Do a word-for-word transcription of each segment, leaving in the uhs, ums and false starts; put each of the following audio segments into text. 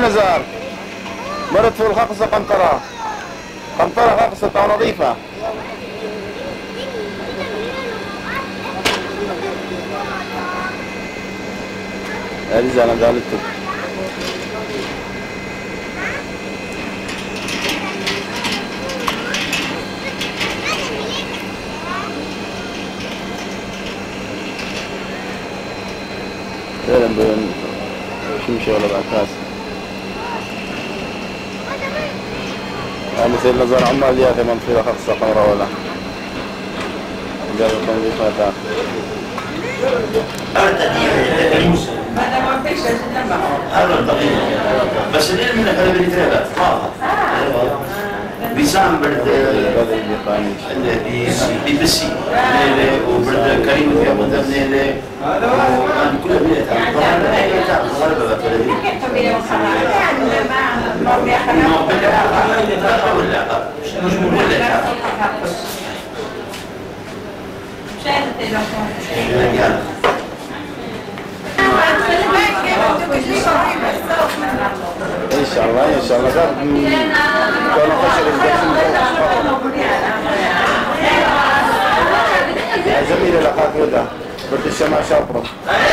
نزار مرت فوق الخقصة قنطرة قنطرة خقصة نظيفة. هذه زالة دالتك فعلا بين شمشة ولا بعكاس. يعني سيد نظر عمال ياخي منطقة خاصة قمرة ولا جابوا تنظيفاتها. هذا ما فيش هذا الدقيق بس اللي من هذا اللي ترى واضح بيسام برد اللي بيبسي وبرد كريم في ابو ظبي اللي كان كل بيت هذا غلبة بلدي ان شاء الله ان شاء الله كانوا خشب يا زميلي لقاك ودا برد الشمع شاطره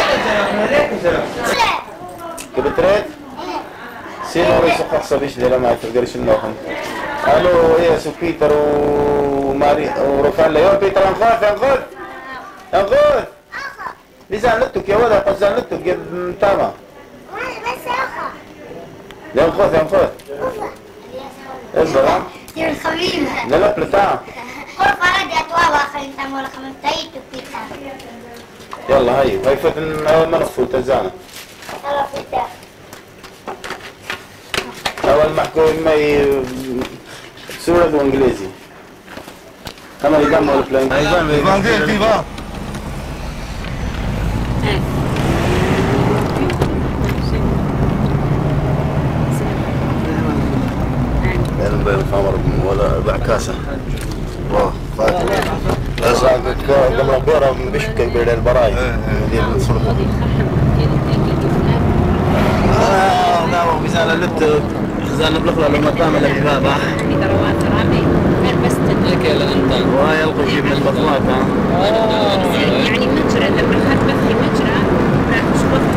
كبتريت سينو رئيس قصة بيش دي لما تقدرش النوخن. الو يا سو بيتر وماري ورفال يا بيتر انخاف انخاف انخاف ليزان لتك يا ولد قزان لتك يا متامة بس يا اخا لا انخاف يا انخاف اصبر يا الخبيب لا لا بلتاع قرب عادي اتوابع خلي انت ولا خمسة بيتر يلا هاي هاي فتن اول ما نفول تزانة يلا فتح اول محكوم ما سورة وانجليزي كما يقام ولا بلان Evangelho, viva! يعني بين الخمر ولا بعكاسة واه فاتح أزاقك قبل بورا بشكل بين البراي ديال الصرفة آه ناو بيزال اللت زال بلخلة لما تعمل البابا لك يا أنت وهاي القشي من البطلات يعني مجرى لما خد بث مجرى راح شغلت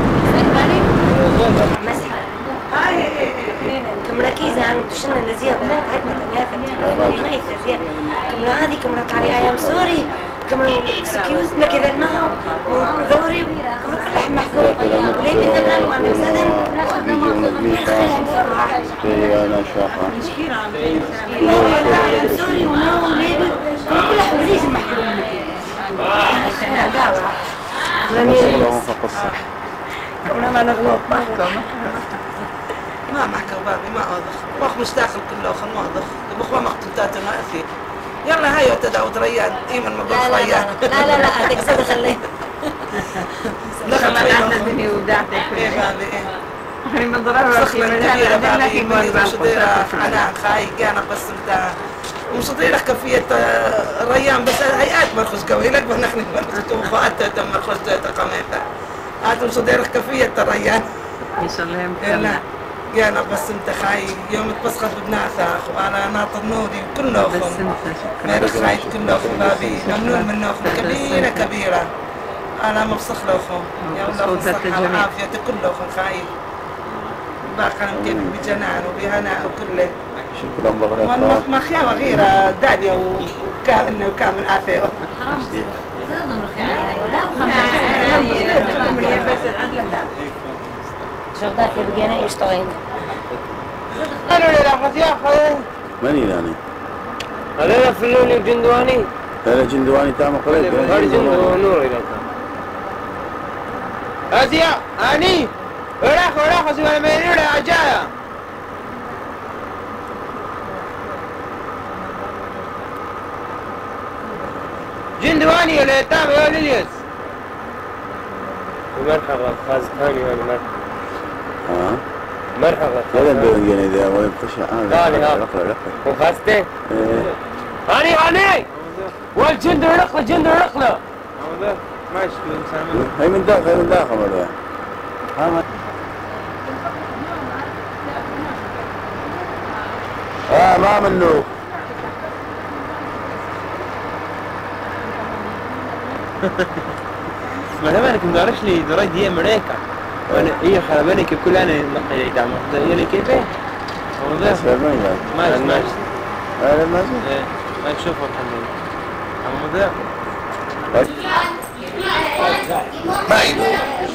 كمرة كيزة عم تشنا لزيها بنات عدنا تنافة نايف لزيها كمرة هذه كمرة علي أيام سوري كمرة اكسكيوز ما كذا نهو وذوري كمرة كلها محكوم ليه بيتبنى وأنا مسادن أنا شاقة أيام سوري ونهو ليبي كمرة كلها حوزيز محكوم كمرة ما نغلط محكوم ما محكر بابي ما أضخ واخ مش داخل كله أخ ما أضخ بخوا مقتلتات ما أخي يلا هاي وتداوت ريان إيمن ما بخ ريان لا لا لا هذيك صدق خليه دخل عندنا الدنيا ودعتك إيه بابي إيه من ضرر سخلة كبيرة بابي مالي مصديرة أنا خاي كان بس بتاع ومصديرة كفية ريان بس هيئات مرخص قوي لك بنحن مرخص وفاءات تم مرخص تقامتها هات مصديرة كفية ريان إن شاء الله يمكن جانا بس انت خاي يوم تبسخت ببناثة وانا ناطر نوري وكل نوخم مير خايت كل نوخم بابي ممنون من نوخم كبيرة كبيرة انا مبسخ لوخم يا الله الصحة والعافية كل نوخم خاي باقي كيف بجنان وبهناء وكله شكرا بغرات ما خيا وغيرة داليا وكامل وكامل عافية شغلات بقينا يشتغلين قالوا لي لا خذ يا خذ ماني يعني هذا فلوني جندواني هذا جندواني تام قريب هذا جندواني نور إلى هذه أني وراخ وراخ زمان ما يريد أجايا جندواني ولا تام يا ليليس مرحبا خاز ثاني ولا مرحبا ها مرحبا هذا بيجيني ذا وين خش ثاني ها وخازته ايه هاني هاني والجند رقله جند رقله ماشي هاي من داخل هاي من داخل ولا ها ما ما منه. ما زمانك مدارش لي دراي دي امريكا وانا ايه خربانك كل انا نقي دعم يعني كيف والله ما اسمعش هذا ما ايه ما تشوفه الحمد لله ما يبي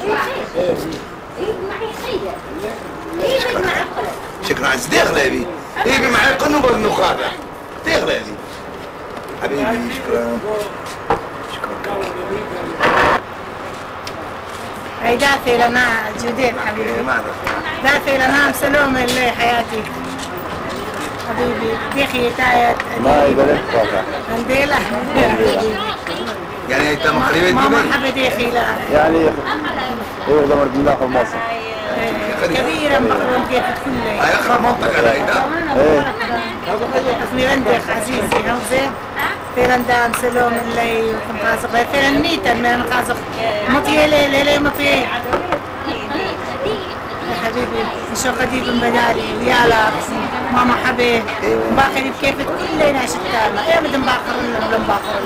شكرا عز دغلابي يبي معي قنوب النخابة دغلابي حبيبي شكرا شكرا هي دافي لنا جديد حبيبي دافي لنا مسلوم اللي حياتي حبيبي ديخي تايت ما يقول طاقة منديلة يعني انت مخربت ماما حبي ديخي لا يعني ايه ده مرد الله في مصر كبيرة مقرون كيف كله هاي اخر منطقة هيدا ايه فيرندك عزيزي هوزي فيرندا مسلوم اللي وكم قازق فيرنيتا من قازق مطيلة ليلة مطيلة يا حبيبي شو قديم بداري ويالا ماما حبي باقي كيف كلنا شتانا ايه بدنا باقر لنا بدنا باقر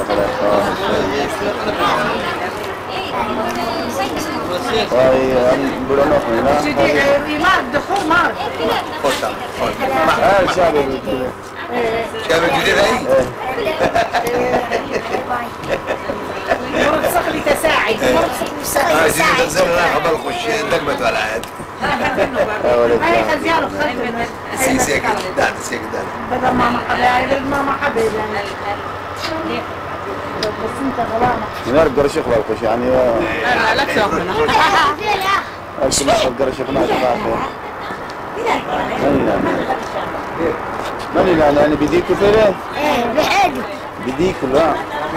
واي ام بقول له هنا مار دخول مار خوشا اه شابه كده شباب جديد هاي مرت صقلي تساعد مرت صقلي هاي تساعد جديد تنزل لنا قبل خش دقمت ولا عاد هاي خزيانة خزيانة سي سيك دان سيك دان بدل ماما حبيبي ماما حبيبي بس انت غلامة نرجع قرش يخبر كش يعني انا لا تسوقنا اكل قرش يخبر ماني لا يعني بديك فين ايه بحاجة بديك لا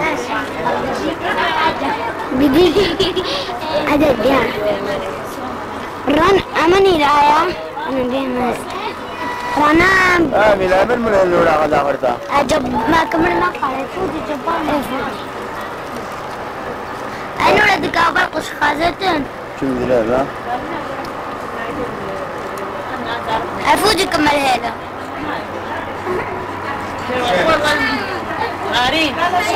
بديك عدد يعني رن أمني لايا أنا بين رنام امي لا من من اللي على غرتا أجب ما كملنا قاعد فوت جبان أنا ولا دكابر قش خازتن شو ذي لا أفوت كمل هذا غارين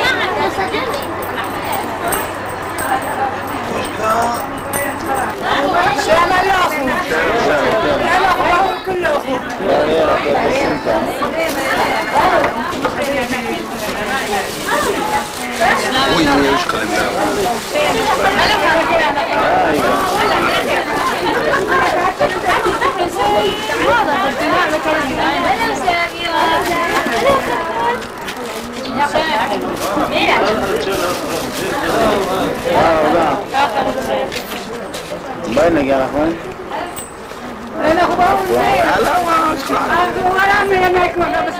يا ملاخو يا ملاخو كله وي وش كلام باينك يا اخوان أنا أخبار ولا من ما يكون بس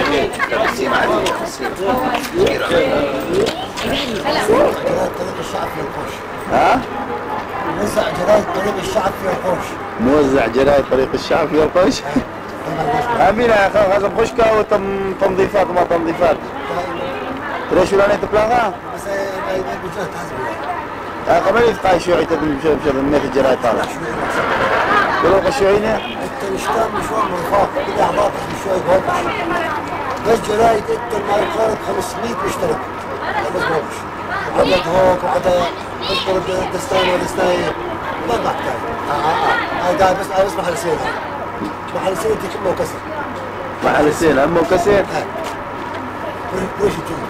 ها؟ موزع جرايد طريق الشعب في القوش موزع جرايد طريق الشعب في القوش امين يا اخي هذا بخشكه وتم تنظيفات وما تنظيفات ليش ولا انت بلاغا؟ بس بجهد حزبي يا اخي ما يتقاي شيوعي تبني بشر بشر ميت الجرايد طالع ولو الشيوعيين انت مشتاق مشوار مرفاق كده اعضاء شوي بوقش بس جرايد انت ما يقارب خمسمية مشترك بس بوقش عدد هوك وعدد اذكر دستاني ودستاني ما بحتاج هاي قاعد بس بس محل سير محل سير تجيب له كسر محل سين امه كسير وش تجيب؟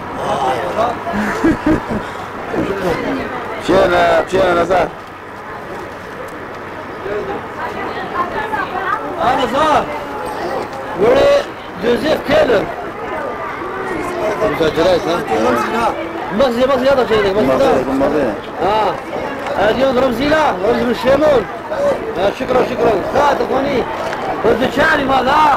مشينا مشينا نزار انا صار ولي جوزيف تايلر مسجلات ها؟ مصري مصري هذا شيء مصري مصري اه اليوم رمزي لا رمز من الشيمون آه شكرا شكرا خاطر اخواني رمز شعري ماذا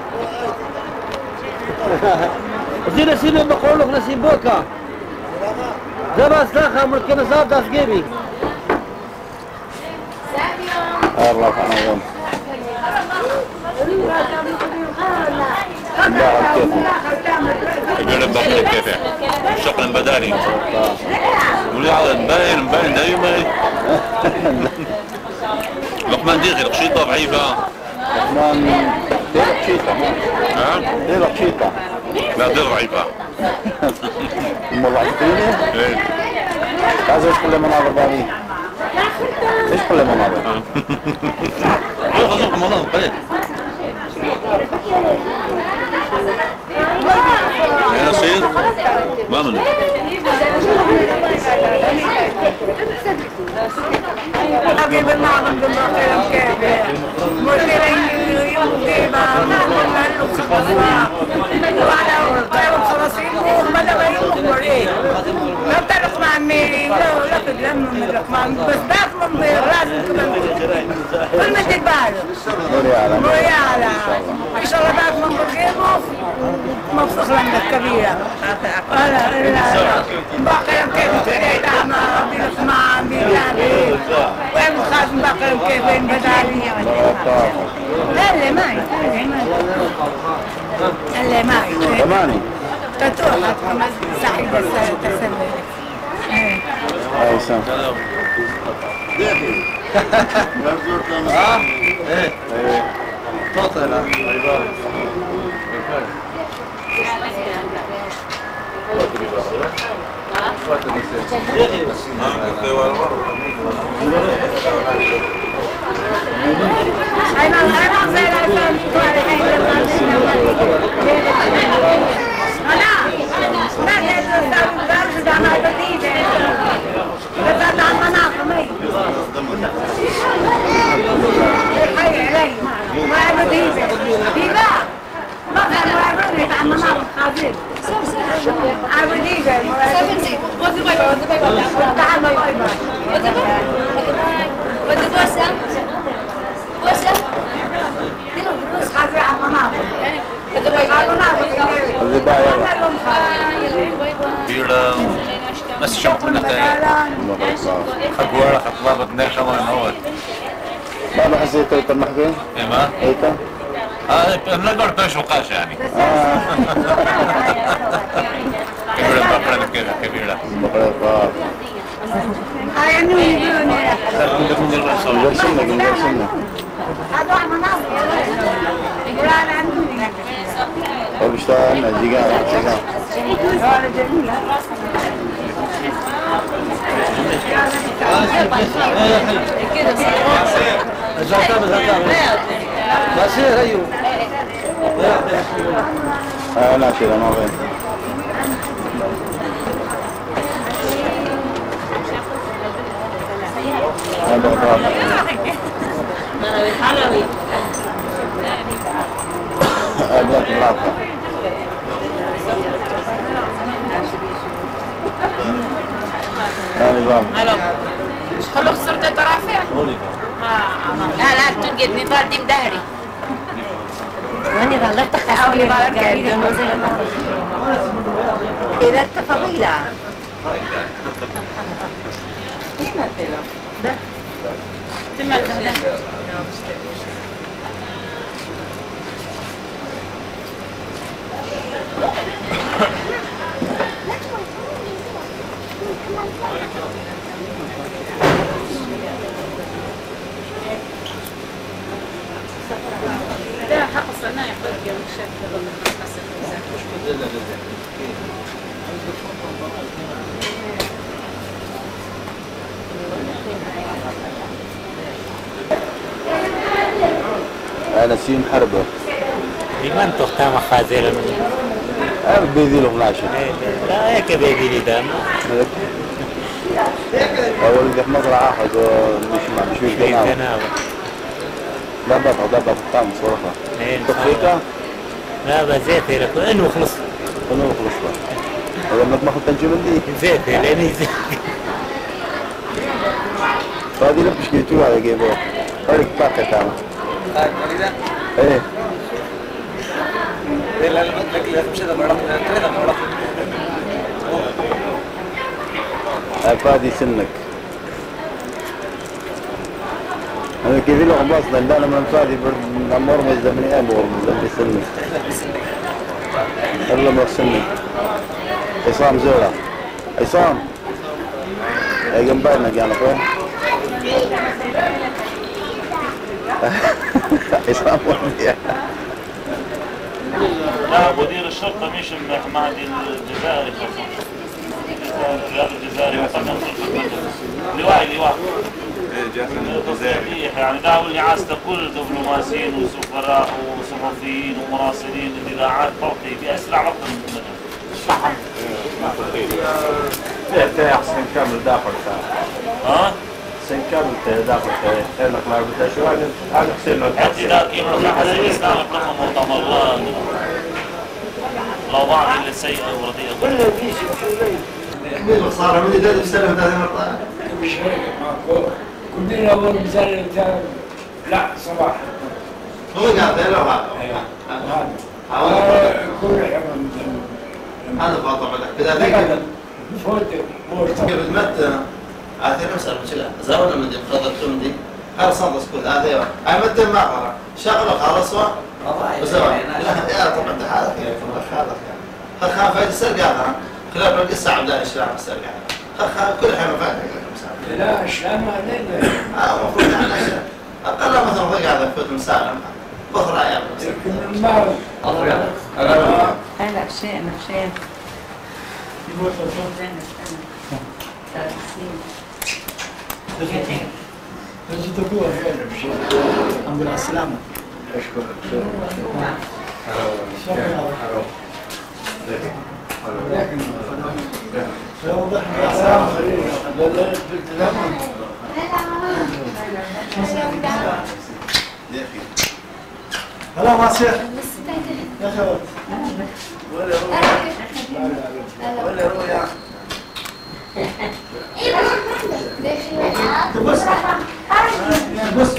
زين نسيب بقول لك نسيب بوكا زبا سلاخة ملك نصاب داس جيبي الله يرحمه يقول لك كيف شغل بداري ولا على مبين مبين دايما لقمان ديغي القشيطه ضعيفه لقمان ديلك شيطة ها؟ ديلك شيطة لا دي ضعيفة. المرة عشرين ايه هذا ايش كل مناظر بابي؟ ايش كل مناظر؟ شوف ذوق مناظر قليل. يا نصير ما منه. أجيب النعم بالمقام كيف مديرين يمضي ما نعمل خطوة وعلى الطيب الخلاصين وبدأ ما يمضي إيه لا تعرف مع ميري ولا لا تدلم من الرقمان بس باك من بيراد كل ما تقبله مريالة مريالة إن شاء الله باك من بقيمه مبسوط لنا الكبيرة ولا لا باقي كيف تريد أعمى بالإسماع بالله وين خاف بقر كيف وين بدالي لا اللي معي اللي معي ثماني تتوقع خمس سعيد تسلم اي سام اه ايه تطلع أنا أنا زي الأسد أنا ما تقدر تقدر تعمل بديدة بس أنا مناطق مي حي علي ما بديدة بيبا ما كان يعرفني عن مناطق خازن عبديدة سبنتي وذي بايبا وذي بايبا تعال بايبا وذي بايبا وذي بوسة بوسة دينو بروس خازن عن مناطق وذي بايبا عن مناطق اللي بايع بيرا بس شوف منك خطوة خطوة بدنا شغل نود. ما له حسيت ايتا المحكين؟ ايه ما؟ ايتا؟ اه نقدر توش وقاش يعني. كبيرة بقرة كذا كبيرة. بقرة هاي نوني نوني نقول سنة نقول سنة هذا عن مناطق قرآن عندي وبشتغل جيجان جيجان هذا جميل بصير ايوه اه لا كذا ما بين هذا الرابع هذا الرابع هذا الرابع خلوك صرت ترافع لا لا تنقد نضال دين دهري واني ظلت تحاولي إذا التفضيلة لا حق الصنايع بدي مشاكل أنا سين حربة لمن تختام خازير أنا بيدي له ملاشة لا هيك بيدي لي دام أول إذا مزرعة أحد مش مع مش مش جناوة لا بطل لا بطل طعم صراحة تفريقة لا بزيت لك إنه خلص إنه خلص له هذا ما تمخل تنجي من دي زيت لأني زيت هذه لبش جيتوا على جيبه هذيك باكة تامة إيه لا لا لا مش هذا مرة ثلاثة مرة أفادي سنك أنا كيف له عباس لأن أنا من فادي من أمور ما يزمني أبور من سنك الله ما سنك عصام زورا عصام أي جنبنا جانا فين عصام ودي لا مدير الشرطة مش حمادي الجزائري الرياض الجزائري وطن لواء لواء تصحيح يعني دعوا لإعادة كل دبلوماسيين وسفراء وصحفيين ومراسلين الإذاعات توقي بأسرع وقت ممكن. فيها حسن كامل داخل ها؟ حسن كامل داخل خير لك ما بدها شو هذا هذا حسين له حتى إذا كيف راح زي الإسلام لهم مؤتمرات الأوضاع اللي سيئة ورديئة. كله بيجي مين صار من يدرس بسنة ثلاث مرات؟ مش هيك معقول كلنا أول مثال لا صباح هو قاعد له هذا هذا كل هذا فاطمة لك كذا ذيك فوت كيف متى هذه نفس المشكلة زارنا من دي خذتهم دي هذا صار سكول هذا أي متى ما قرأ شغله خلصوا وزوا يا طبعا ده هذا كيف هذا خل خاف هذه السرقة هذا خلال بقى الساعة بدأ إشلاء السرقة خل خاف كل حين فاتك لا إشلاء ما علينا آه المفروض يعني أقل مثلا ضيق هذا فوت مسالم بخرى أيام ما هلا بشيء بشيء يموت بس تقوى خير بشيء الحمد لله السلامة أشكرك لكن واضح السلام هلا ماسير يا شباب ولا روح ولا روح يا اخي بص بص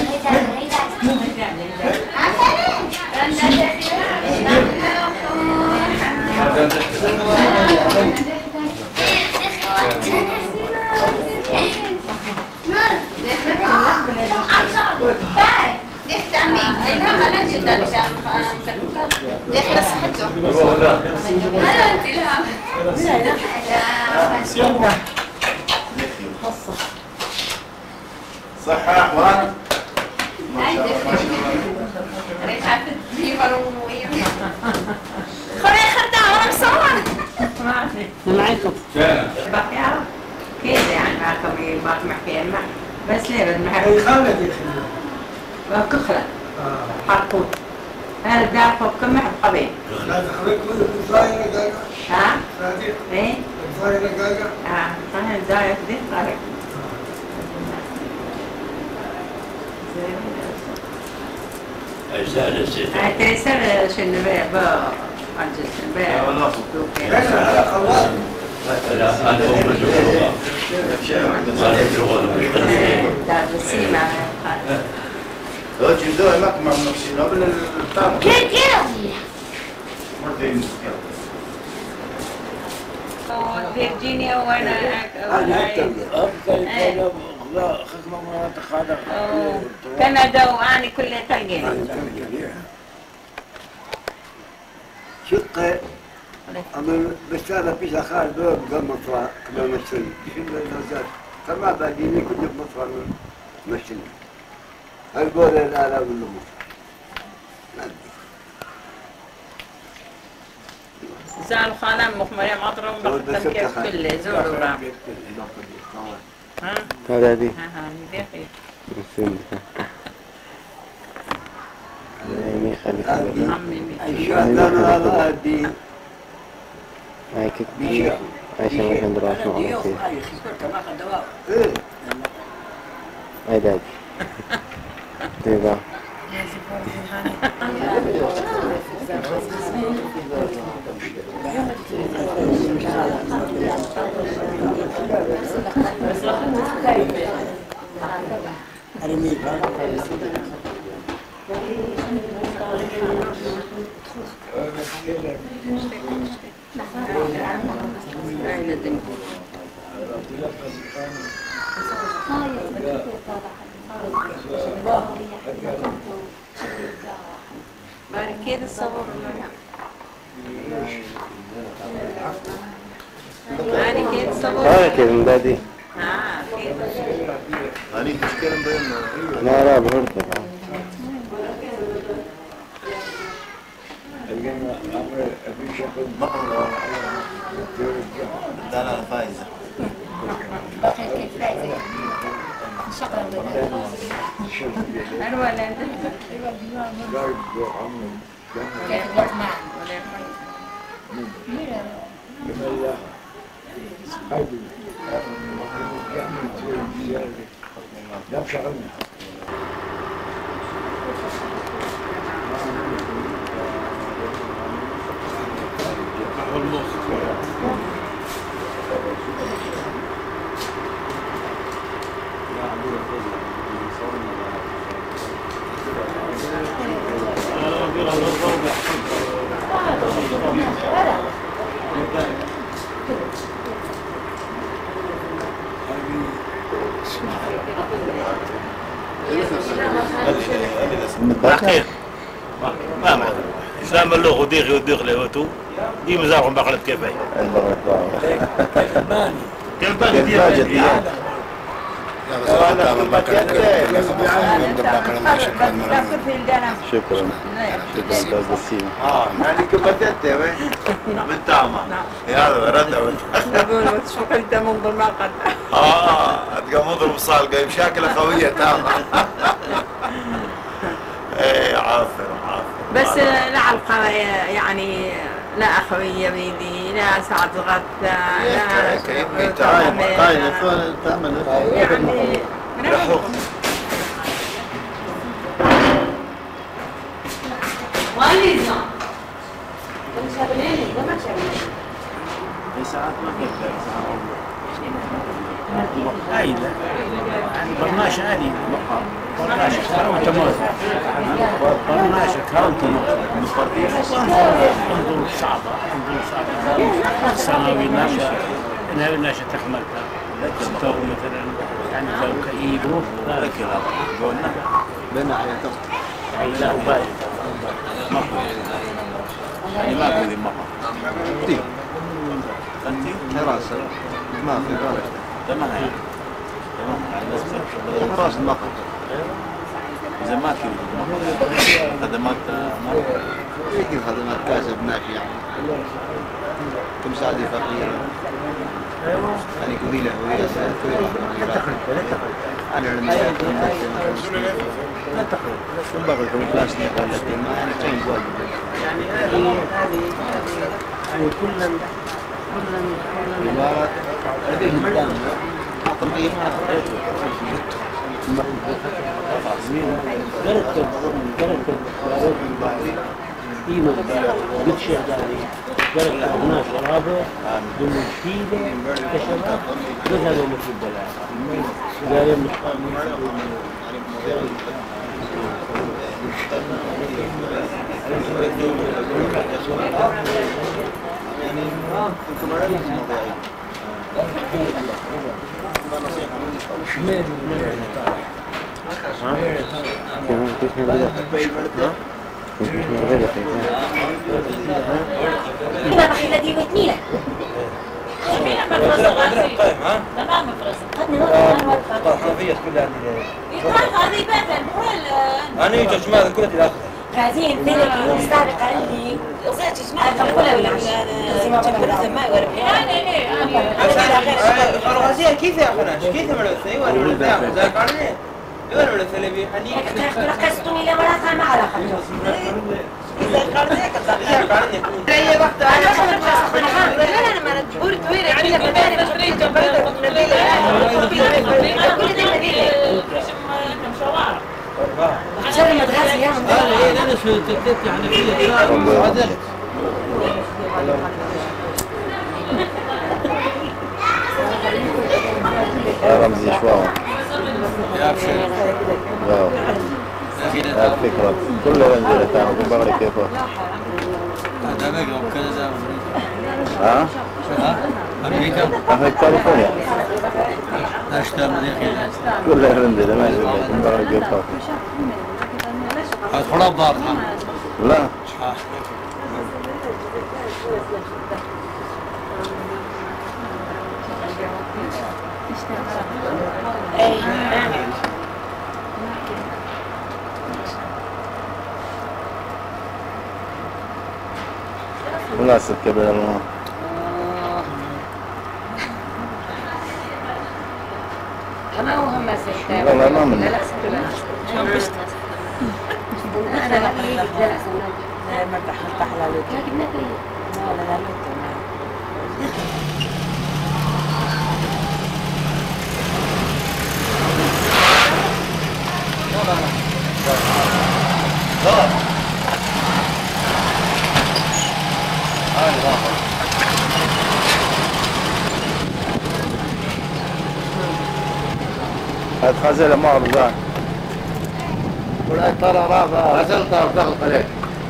صحة يا اخوان خلي خدها وانا مصور معكم بقى كيف يعني معكم باقي محكي بس ليه بدنا نحكي خالد كخلة حرقون هذا الدار فوق كم محب قبيل خالد خليك كله بصايرة دايما ها؟ صادق ايه؟ بصايرة دايما اه صحيح الزاوية كده صحيح أجزاء للسيد هاي تيسر شنو بيع بقى أجل شنو بيع والله لا خلاص لا أنا أول مرة دار بسيمة لو جبدوها معك مع المنافسين قبل الطعم كيف كيف مرتين فيرجينيا وانا خدمة مناطق هذا كندا وأنا كلها تلقينا شقة أما بس هذا فيش أخار دور قبل مطرح قبل مشتري شنو الناس فما بعدين كل مطرح مشتري هالقول الآلاف والنمو زال خانم مخمرية مطرم بختم كيف كله زور ورام ها؟ هذا دي ها ها دي مسلم عمي خلي خلي شو أنا هذا دي هاي كيف عايشة مثلا دراسة معنا فيه إيه هاي دادي تبا بارك كده الصبر بارك كده الصبر هاي كده من دادي ها كده هاني مشكلة بيننا لا لا بهرت لا لا فايزة أنا ولا أنت؟ باقي ما ما اسلام اللغه وديغي وديغ لهوتو دي مزارهم بقلب كيفاي كيفاي شكرا اه يعني كبتت يا وين بالتامة يا هذا رد يقول تشوف انت منظر ما قد اه تلقى منظر مصالقة مشاكلة قوية تامة ايه عافر عافر بس لا علقة يعني لا أخوية بيدي لا سعد غدا لا كيفي تعمل تعمل تعمل يعني والدنا مش هبليني ده ما شابليني ساعات ما كنت عايدة يعني برناش عادي برناش كراون تموت برناش كراون تموت انظر صعبة انظر صعبة سنوي ناشا نهاية ناشا تحملتها ستو مثلا يعني لو كئيب لا كذا قلنا بين عياتهم لا وبايد يعني ما كذي مرة تي انت حراسة ما في بالك تمام تمام حراس المقر إذا ما كذي خدمات يجي خدمات كاسب ناشي يعني كمساعدة فقيرة يعني قبيلة هوية أنا لما لا تقرب ينبغي لكم بلاستيك ولا ما يعني تين واجب يعني هذه هذه يعني كلا كلا الإمارات هذه قدام طبيعي قررت قررت قيمة قد شغالي قررت أبناء شرابة دون الشيدة كشباب ذهبوا مثل البلاد قال يوم إذا بخيلة دي بتنيلة شميلة مفرصة غازي تمام مفرصة خدني هون الحنفية كلها يطلع هذه بيتها بقول أنا يجي جماعة كلها دي الآخر غازين ثاني اليوم السابق عندي وصلت جماعة كلها ولا مش ما يورب الغازية كيف يا أخناش كيف ملوثة أيوة أنا ملوثة ذاك عني أيوة أنا ملوثة اللي بيحنيك ركزتني إلى مرة ما على خلص إذا قرنيك ذاك عني هي وقت أنا أخذ الفرصة أنا لا أنا ما نقول تويري عندي بداري بخريج جبل كل ده نبيل عشان المدرسة يا من أنا أنا شو تكتب يعني فيه هذا يا رمزي شوار يا أبشر يا الفكرة كل رنجلة تعمل بغري كيفه هذا بقى وكذا ها؟ أمريكا أمريكا كاليفورنيا أشتغل مدينة كل رنجلة ما يجب بغري كيفه هذا خلاص ضار لا مناسب كبير الله. أنا وهم سكتة. لا لا ما مني. لا لا سكتة. شو بس؟ أنا لا هي لا لا ما تحمل تحلى لك. لكن لا لا لا لا. هاد خزيلة ما رضان. ولا ترى رابع غسل طرف دخل عليك.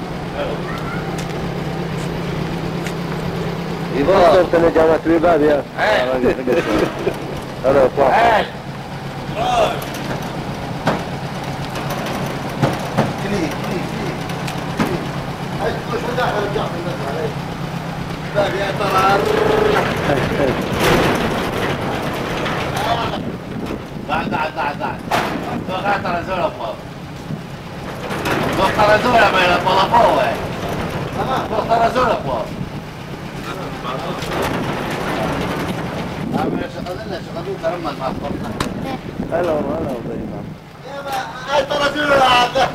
يبغى صورة اللي جابت لي باب يا. هذا طاح. كلي كلي كلي. هاي مش مداخل رجعت الناس علي. باب يا ترى. قاعد قاعد قاعد قاعد. تو قاعد ترى زول أبواب. تو ترى زول ما يلقى فوق. تو ترى زول أبواب. أنا شغلنا شغلنا ترى ما تعرفنا. هلا هلا طيب. هاي ترى زول هذا.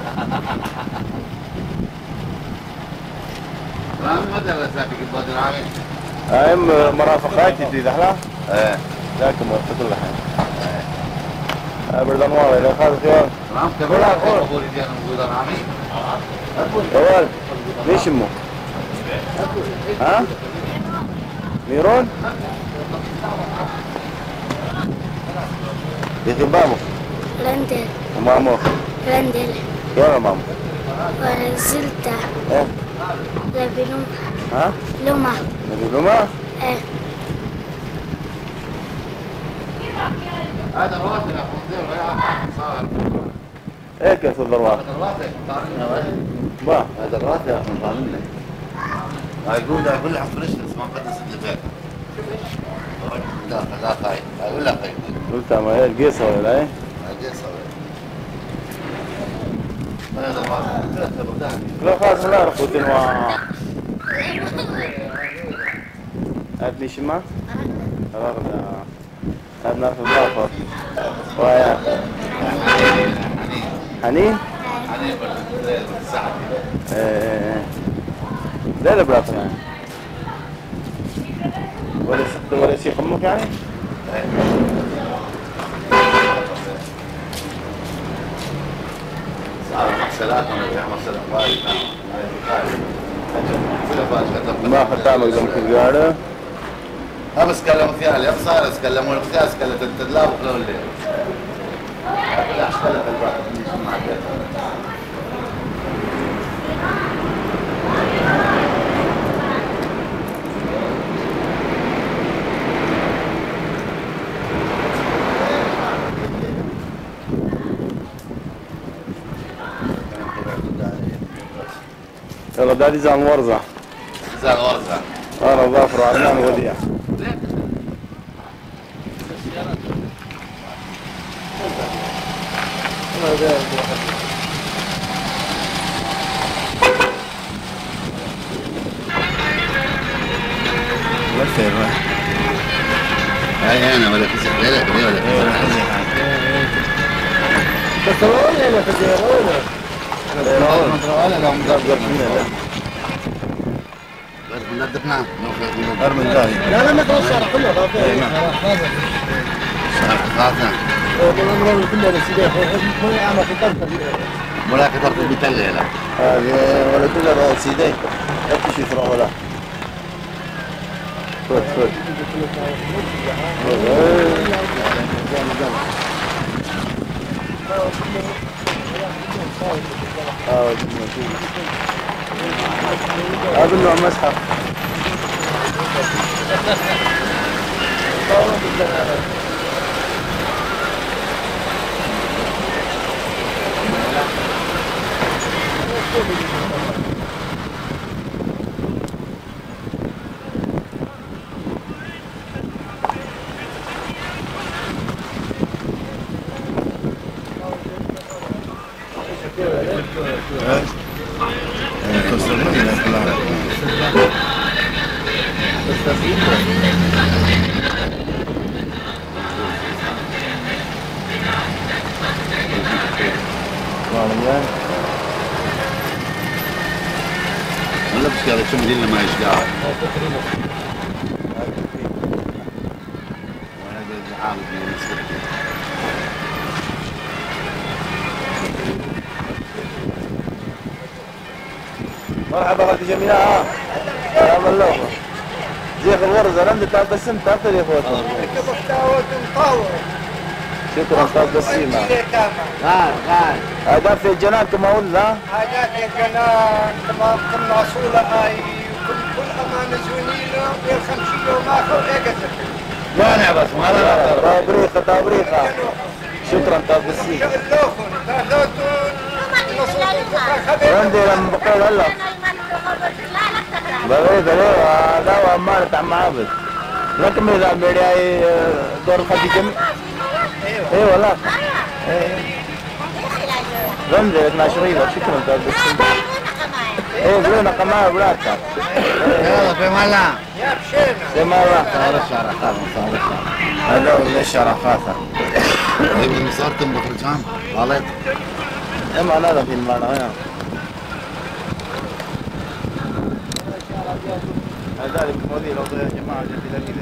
رامي ما درس فيك البدر عامل. هاي مرافقاتي في ذحلا. إيه. لكن ما كل حاجة. برد انوار الى خالد خيار. رام كبر أقول أقول إذا أنا موجود رامي. أول ليش امه؟ ها؟ ميرون؟ يخي بابو. لندن. ومامو. لندن. يلا مامو. ونزلت. ايه؟ نبي لوما. ها؟ لوما. نبي لوما؟ ايه. هذا الراتب يا أخوان صار. ايه كيف الضربات؟ هذا الراتب طارنا با. هذا الراتب يا أخوان طارنا. هاي يقول ده يقول لي حط ليش اسمه قدس اللي فات. لا لا خايف أقول لك خايف. قلت ما هي القيصة ولا ايه؟ القيصة ولا. هذا الراتب ثلاثة بردان. لا خلاص لا رخوت انواع. هاتني شمع؟ خلاص هاد نعرف الضافر. ويا حنين؟ حنين برد الساعة. ايه لا لا برافو يعني. ولا ست ولا شيء خمك يعني؟ صار محصلات أنا بيعمل محصلات فارغ. ما أخذت عمك ذا مثل قاعدة. ها بس كلموا فيها اليوم صار كلموا القياس كلمت التدلاب وكلوا الليل. أقول عش كلمت البعض مش معك. يلا دادي زان ورزة. زان ورزة. أنا ظافر وعدنان وديع. وين رايح؟ هاي أنا ولا في سحلة ولا ولا في سحلة. بس ولا ولا في زيارة. ولا لا مدرب منه. بس بننظف نعم. أرمن داي. لا لا ما خلاص صار كله غافل. صار خاطر. والله كله بس ده هو أنا في طرف. ولا كتر في بتلة لا. هذه ولا كلها سيدي. لا تشي فرع ولا. فوت فوت. اه هذا النوع مسحة. كسر ولا بس كذا شو مدينة ما يشقى مرحبا اخوتي جميعا. سلام الله. زيخ الورزة رند تاع بسم تاثر يا اخوتي. شكرا استاذ بسيمة. غار غار هذا في الجنان كما قلنا. هذا في الجنان كما كنا صولة هاي كل كل أمان زونينا بالخمسية وما خو إيجتك. مانع بس ما لا تابريخة تابريخة. شكرا استاذ بسيمة. عندي لما بقول هلا بغيت عليه هذا وأمانة عم عابد. لكن إذا بدي دور خدي جميع. ايوه لا رمزي اثنا شريبة. شكرا استاذ بسيمة. ايه بلونا قماية بلاتها. يلا في مالا يا بشينا. في مالا. صار الشارع خاطر صار الشارع. هذا هو اللي الشارع خاطر. من صار تنبط رجعان غلط. اما هذا في المالا هنا. هذا اللي بمودي لو يا جماعة جنبي لكذا.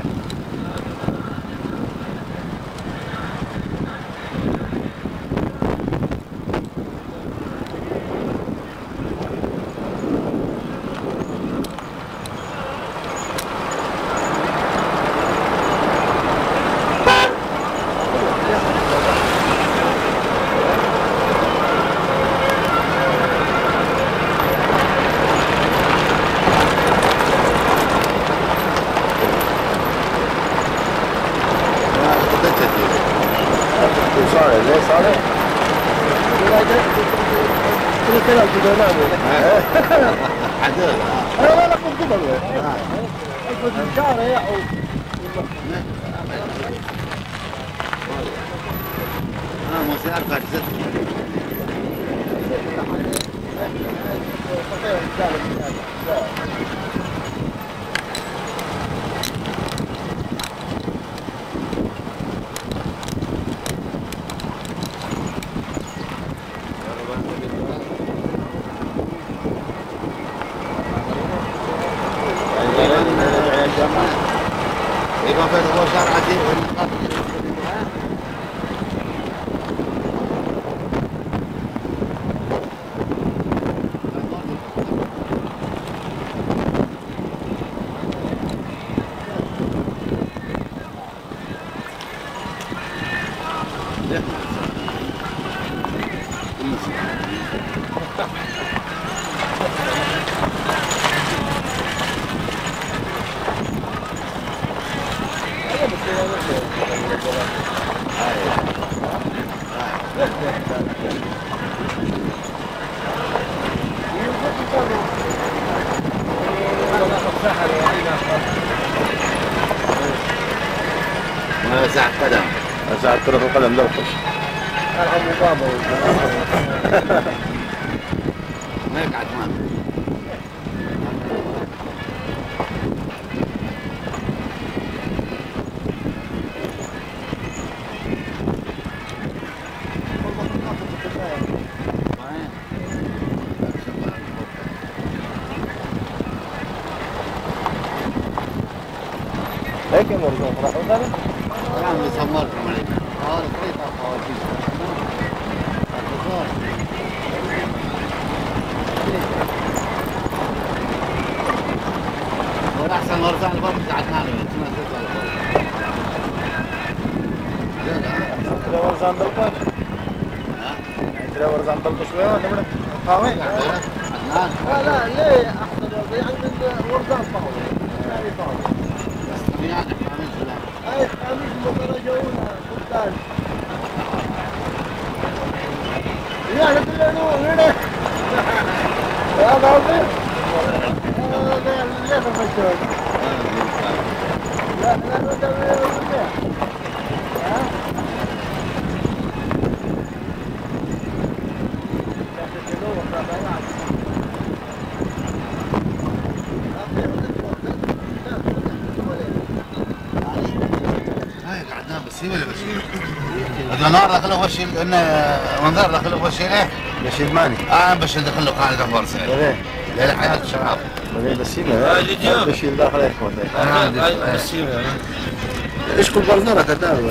ساعة قدم ساعة كرة القدم لوقش ألعب مقابل ما يقعد معنا هيك مرزون راحوا ثاني؟ نعم يسمركم عليك هذا طريقة خواتيم هو أحسن ورزان الباب قعدنا له كنا نزيد على ترى ورزان ضلبك؟ ها؟ ترى ورزان ضلبك شوية ولا بدك طاوي؟ عدنان لا لا ليه أحسن يعني ورزان طاوي يعني طاوي يعني حامل سلام أي حامل مدرجونا سلطان يعني كلنا هنا يا ضابط هذا ليه مشهور لا لا لا ها سيب ولا بشيل؟ هذا نار دخله بشيل إنه منظر دخله بشيل إيه؟ بشيل ماني. آه بشيل دخله قاعد دفور سعر. ليه؟ لا لا حياة الشباب. ليه بسيم؟ بشيل داخل إخوة. أنا بسيم. إيش كل برزارة كتاب؟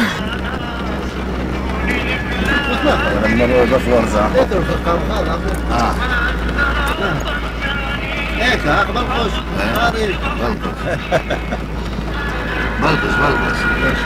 لما هو بس ورزة. آه. هيك ها بلقش هذه بلقش بلقش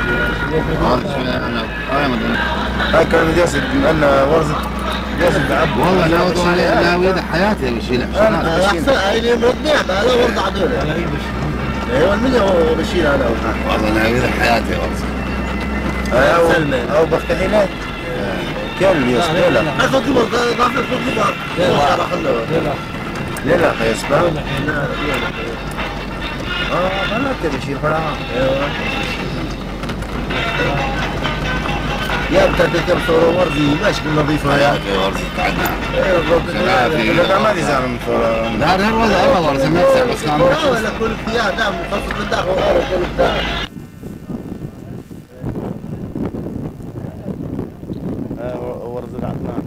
هاي كان جاسد لأن ورزة جاسد بعب والله لا وضع عليه لا ويدا حياتي بشيل انا احسن هاي مرضيع بقى لا ورد عدول ايوه المية هو بشيل انا والله لا ويدا حياتي ورزة او او بفتحينات كم يسبيلا اخذ دول ضافر في الكبار ليه لا خيسبا اه ما تبي شيء فرعان يا بتدكر صورة ورزي ماشي بالنظيفة يا اخي ورزي تعنا لا ما دي زعل من فرعان لا لا ورزي اول ورزي ما تسع بس كان ولا كل فيها دام مخصص للداخل ولا كل بتاع ورز العدنان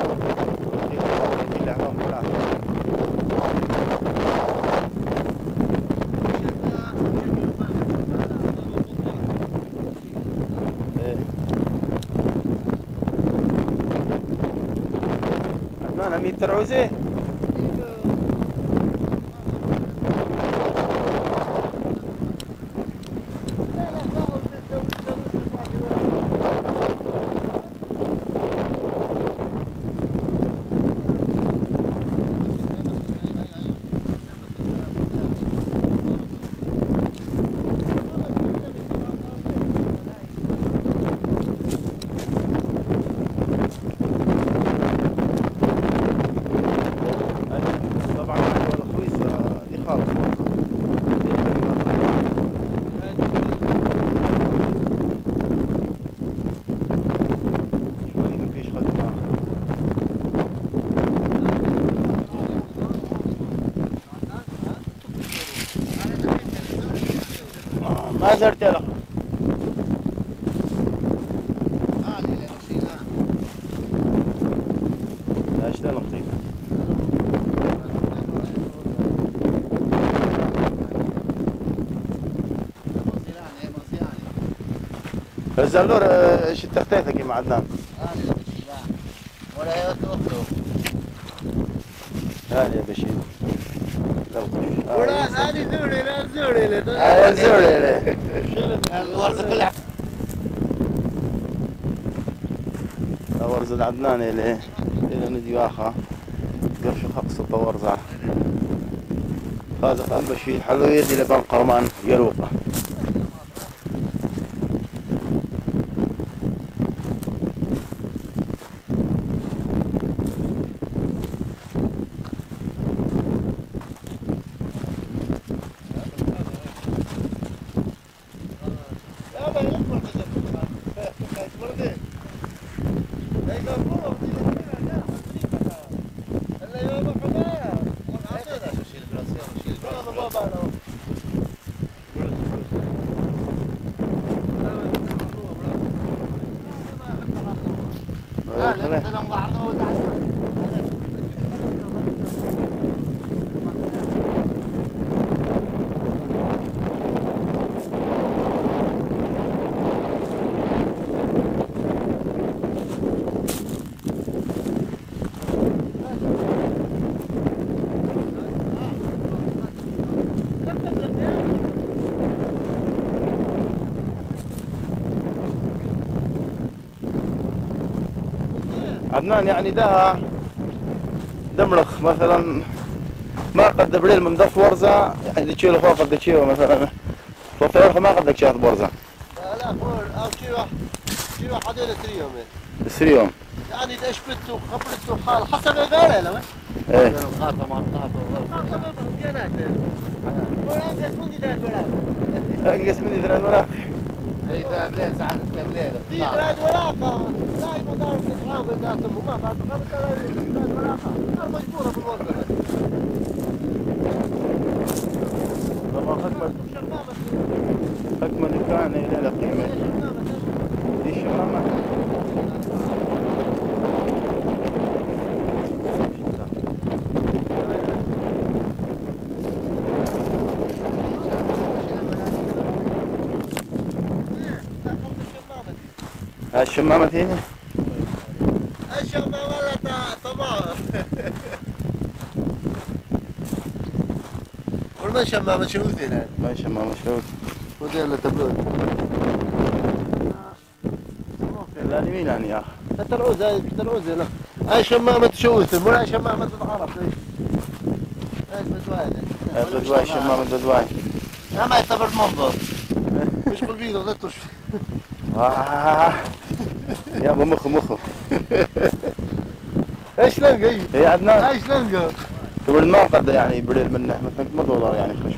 عدنان أمير ترعوزي ما زرت لك ايش ده لطيف الزلور ايش تختيتك مع عدنان ولا يتوقف هاني يا بشير ولا هذه زوري لا زوري لا زوري لا ورز العدنان اللي اللي ندي واخا قرش خقص ورزة هذا قام بشير حلو يدي لبن قرمان يروقه عدنان يعني ده دمرخ مثلا ما قد دبريل من دف ورزة يعني تشيله فوق قد تشيله مثلا فوق ما قد تشيله برزة لا فور او شيء شيء حدينا تريوم تريوم يعني ايش بدتوا خبرتوا حال حسب الغالي لا ايه الخاطر ما الخاطر انقص مني ثلاث وراق اي ثلاث ليل ساعات ثلاث ليل ثلاث وراق لا مدارس الحرام ذاتهم وما بعد ثلاث وراق مجبوره بالوقت طبعا حكمة حكمة كان إلى قيمة هاي الشمامة هنا؟ الشمامة ولا طبعا والما شمامة شوث هنا ما شمامة شوث ودي اللي تبلون لا اليمين يعني يا اخي حتى العوز هاي العوز هنا هاي شمامة شوث مو هاي شمامة العرب هاي بدواي هاي بدواي شمامة بدواي لا ما يعتبر المنظر مش بالبيضة لا تشوف يا ابو مخه مخه ايش لنقى اي عدنان ايش لنقى تقول ما قد يعني يبرر منه مثلا ما دولار يعني خش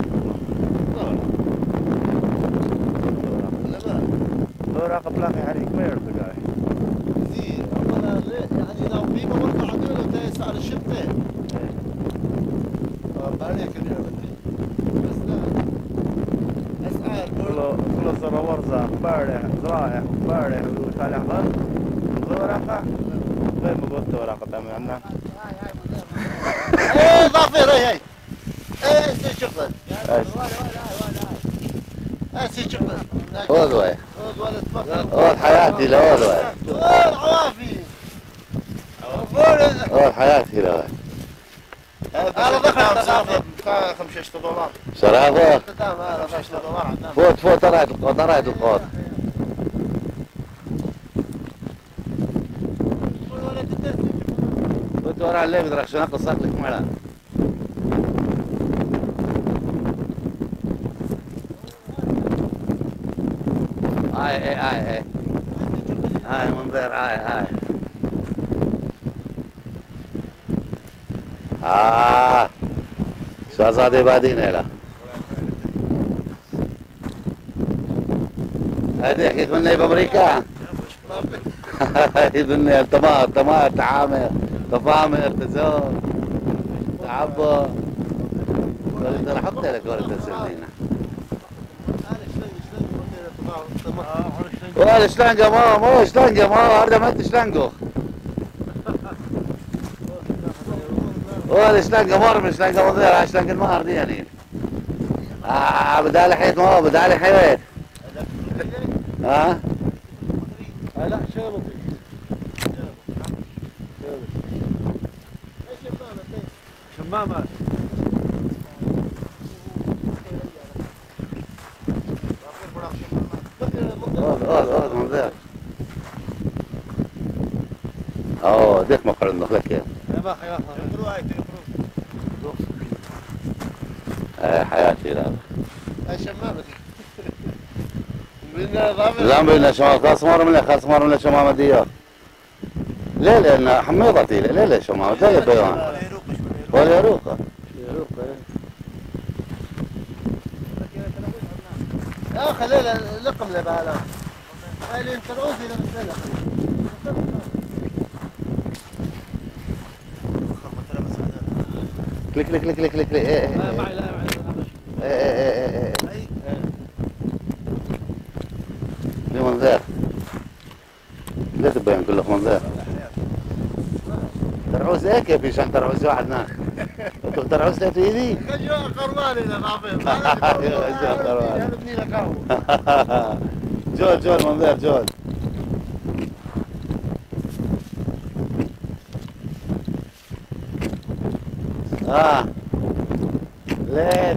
دولار قبل اخي عليك ما يرضى قاعد زين اولا يعني لو في مرة عدول وتاي سعر الشبكة اه عليك اليوم بس لا اسعار كله كله صار ورزة بارح رايح بارح وطالع غد ورقة غير مبوت ورقة تمام عندنا ايه ظافر هي ايه سي شغل ايه سي شغل هود وين هود حياتي لهود وين هود عوافي هود حياتي لهود هذا دخل خمسة دولار شرافة خمسة دولار فوت فوت رايد القوت رايد القوت فوت ورا اللي بدرك شنو قصك لك معنا هاي هاي هاي هاي منظر هاي هاي آه شهزادي بعدين هلا هذه يحكيك مني بأمريكا الدنيا تمام تمام تعامر تفامر تزور تعبر ولد راح احط لك ولد السنين ولا شلنقه ما مو شلنقه ما هذا ما انت شلنقه ولا شلنقه مر من شلنقه مضيع شلنقه المهر دي يعني اه بدالي حيط ما هو بدالي حيوان ها لا شغلتي شمامة اوه اوه اوه منظر اوه ديك مقر النخلة كيف ايه حياتي لا هاي شمامة لا بينا شمامة خاص مرة من خاص مرة من شمامة ديار ليه لأن حميضتي ليه ليه شمامة ده بيوان ولا يروقة يا اخي ليلة لقم لي بهلا هاي اللي انت العوزي لمسنا كليك كليك كليك كليك كليك ايه ايه لا معي لا معي ايه ايه ايه ايه دي منظر ليه تبين كله منظر ترعوز ايه كيف يشان ترعوز واحد ناخ انتو ترعوز ايه في ايدي خجوا قرواني انا معفين خجوا قرواني جول جول منظر جول اه ليه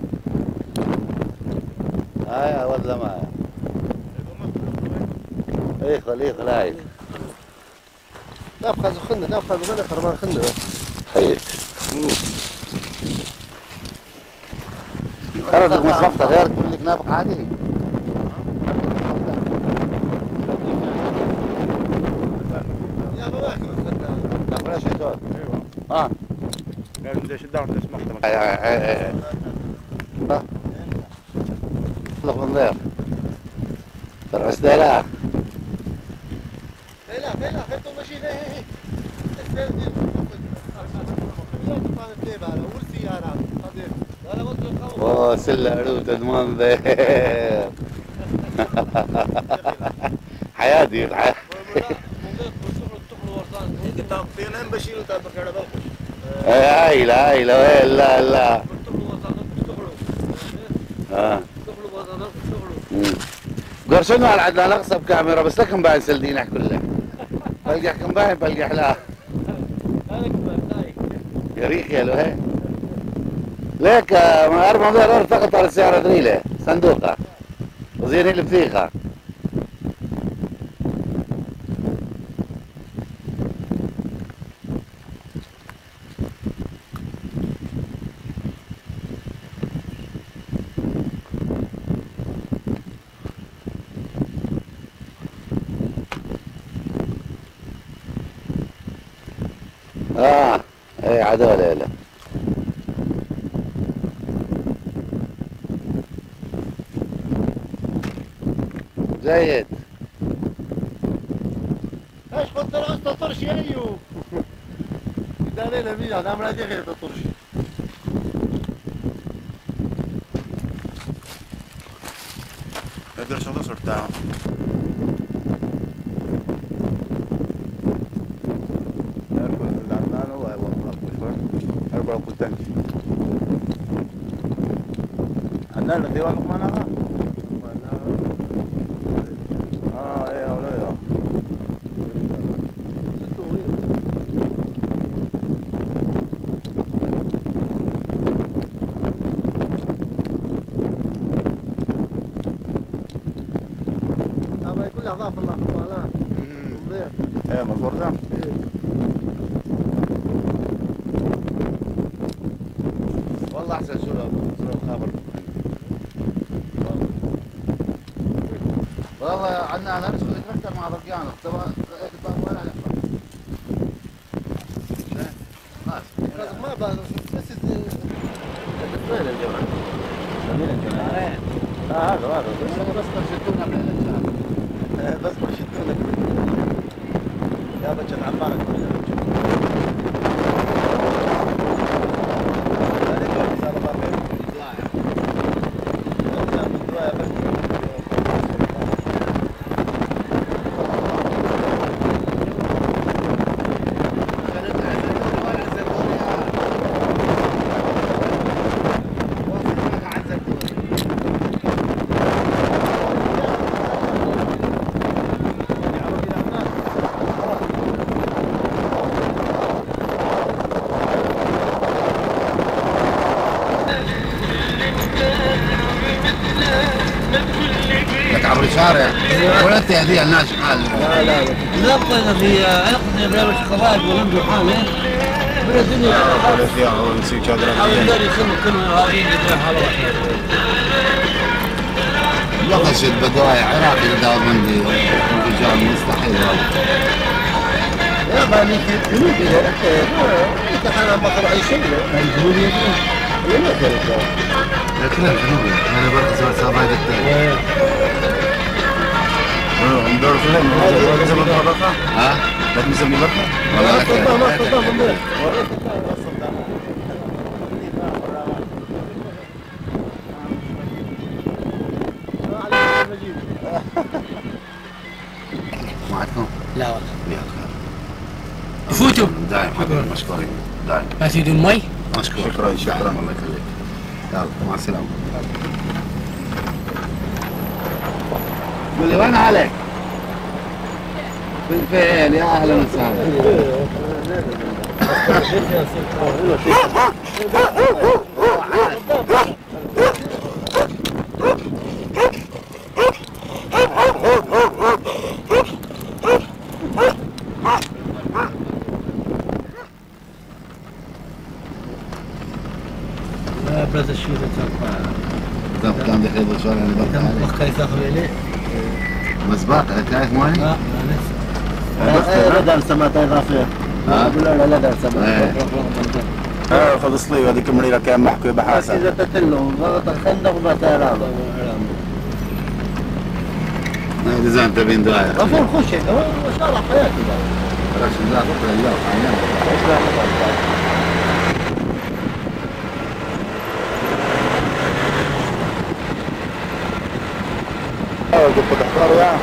هاي ولا ما ايه خليه خلايك نافخذ خلنا نافخذ خلنا خرمان خلنا خير خرجك مصفطة غير تقول لك نافق عادي يا بواكب نافق شيء جول اه لازم بدي اشدها ولا اسمح اي اي اي اي اطلق من ضيف ترعس ده لا لا لا لا خلطوا ماشي هي هي اوه سلة عروت المنظر حياتي الحياة هاي لا هاي لا لا لا اه دور شنو على عدنان اقصى بكاميرا بس لكن باين سلدينح كله بلقى كم باين بلقى حلاه يا ريخ يا له هي ليك ما أعرف مدير ارتقط على السيارة دريلة صندوقة وزين اللي بثيقة اه ايه عدول هلا جيد ايش قلت له انت طرشي يا ايوب ده ليله مية انا عمري غير الطرشي قدر شغله صرتها أربعة قلتان عندنا الديوان معنا اه ايه ولا ايه هذا يقول اضاف الله والله ايه مزور ده والله احسن صورة صورة الخبر والله عندنا انا ندخل نتذكر مع رجعنا طبعا ولا ما بعرف بس وين الجمال؟ جميل الجمال اه هذا هذا بس بس مرشدونا من بس مرشدونا يا بچن عمارك شارع ولا تهدي الناس حال لا لا لا بقينا في علاقتنا برابط الخبائث ونمدو حاله من الدنيا ولا فيها هو نسيب شادر يقدر يخلوا كل هذه اللي حاله لغش البداية عراقي دار مندي رجال مستحيل يا بني كيف كذا انت انا ما طلع اي شيء مجهول ولا كذا لكن جنوبي انا برقص سبعة الثاني ندور في الليل لازم نطبقها ها لازم نسمي برقة ولا لا ما ما تفضل من معكم؟ لا والله يا خير فوتوا دايم حبيبي مشكورين دايم ما تريدون مي؟ مشكور شكرا شكرا الله يخليك يلا مع السلامة قول لي وين عليك؟ بالفعل يا اهلا وسهلا لا بس الشيء ده طب كان دحين بشوار انا بطل عليك كيف تاخذ عليه؟ مسباق كيف موي؟ لا لسه لا دار سمات اضافيه ها؟ لا لا دار سمات اه خذ صليب هذيك مريرة كان محكي بحاسة اذا تتلو خندق بتيران هذه زين تبين داير غفور خش ما شاء الله حياتي راش لا بكره اليوم اه قلت تحضر يا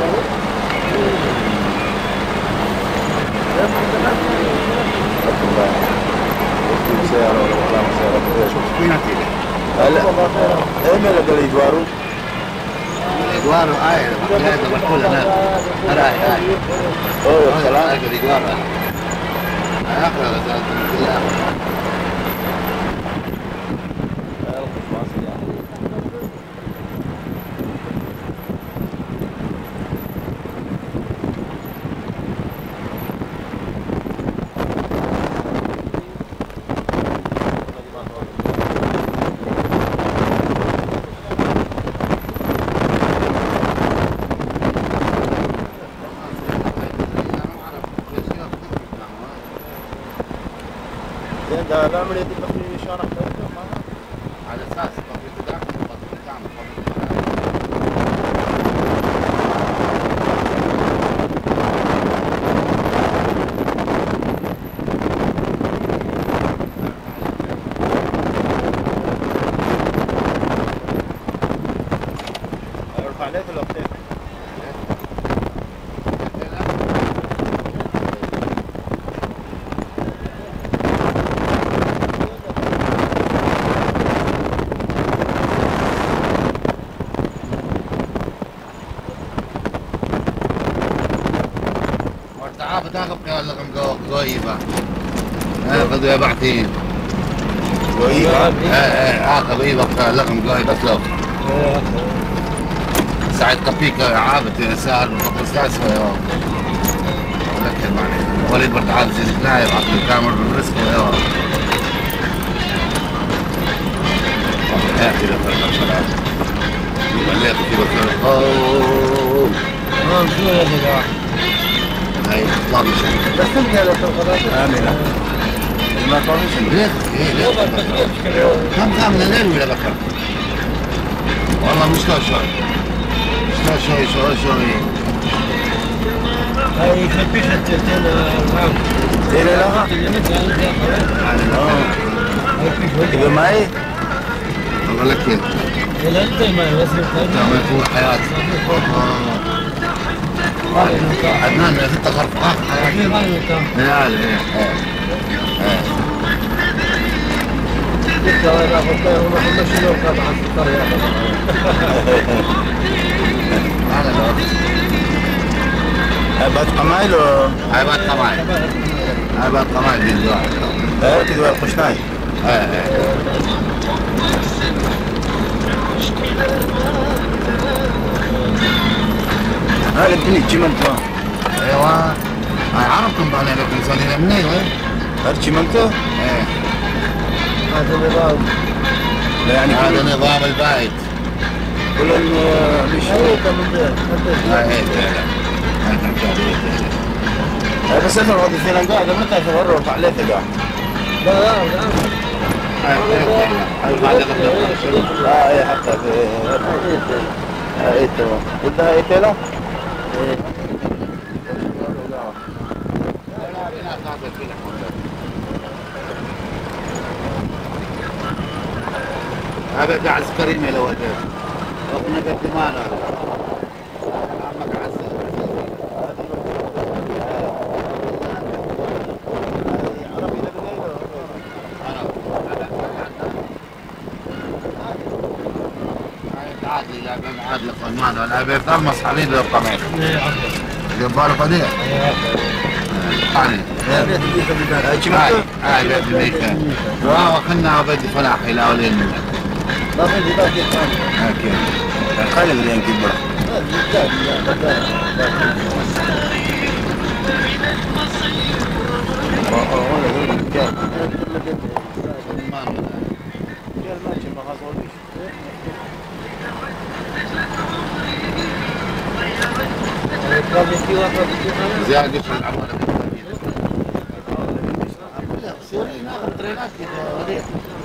سيارة ولا ولا سيارة وين هتيجي؟ هلا ايه من اللي قال يجواروا؟ ريجوارو هاي هذا بقول انا هاي هاي اوه سلام ريجوارو اخر هذا كلها ده لا عملية التخفيف شلون احتاجها على اساس تطبيق دعم تطبيق دعم ارفع عليك الوقتين بتاخذ لكم غويبة اخذ يا بعتين غويبة ايه ايه اخذ غويبة لكم غويبة سلوك ساعد كفيك عابت سهل وفقر استاسفة يا ولكن معلش وليد برد عاد زي الكناية بعطي الكاميرا بالرسكة يا اخي لا فرق الشراب يبقى في بطل اوه اه شو يا جماعة هاي اطلع من شيء بس انت لو تنقضاش آمنة ما طالبش ليه ايه ليه كم كم من الليل ولا بكر والله مش لا شوي مش لا شوي شوي شوي هاي خبيش التلتين معاهم زي لا لا تبقى معي والله لك انت لا انت ما بس تعمل فوق حياتي عدنان انت غرفان حياتي لا لا ايه ايه قلت له انا اخذتها وما خلصش لو قاطع السكر يا هذا لا هاي بات قمايل و هاي بات قمايل هاي بات قمايل بالزواج هاي كده القشناي ايه ايه هاي الدنيا جمنتو ايوه هاي عرفكم بقى لكم صار منين وين هاي جمنتو ايه هذا نظام لا يعني هذا نظام البيت كل مش هيك من ده هاي هيك هاي كم هاي بس انا راضي فينا قاعد متى في مره رفع عليك قاعد لا لا لا هاي بعد لا هي حتى في هاي تمام بدها هاي تلا هذا ده عسكري ما له وجه ربنا قد ما له عمك عسكري عادي لا عادي قمان ولا بيطمس حبيبي للقميص جبار فديه يعني هاي هاي بيت الميكا وخلنا بيت فلاحي لا ولين منك ما في بداية كان اوكي خلي اللي ينكبر زياد يشرب العمالة لا سوري ناخذ ترينات كده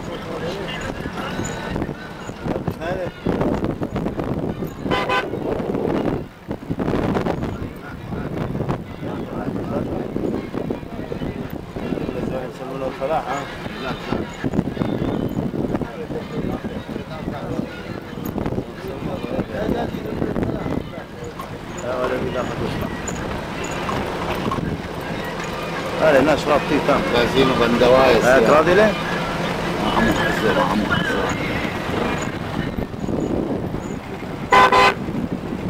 يسمونه الفلاح ها؟ لا هذا الناس رابطين تام لازم بندوايس هاك راضي ليه؟ عمو حزر عمو حزر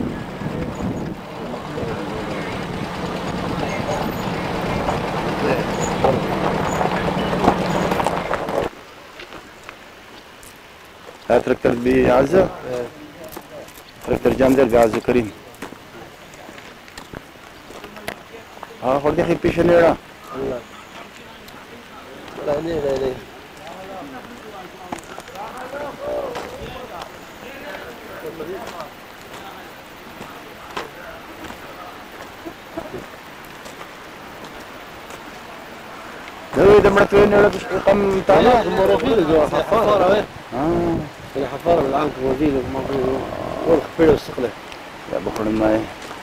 هذا تركتر بعزة؟ تركتر جامدر بعزة كريم. ها خود يا أخي بيشنيرا. لا لا ليه لا ليه. لو إذا مرت وين ولا بس قم تانا المروفيل جو حفارة وين؟ آه. اللي حفارة بالعام كموديل الموضوع والخفير والسقلة. يا بخور الماء.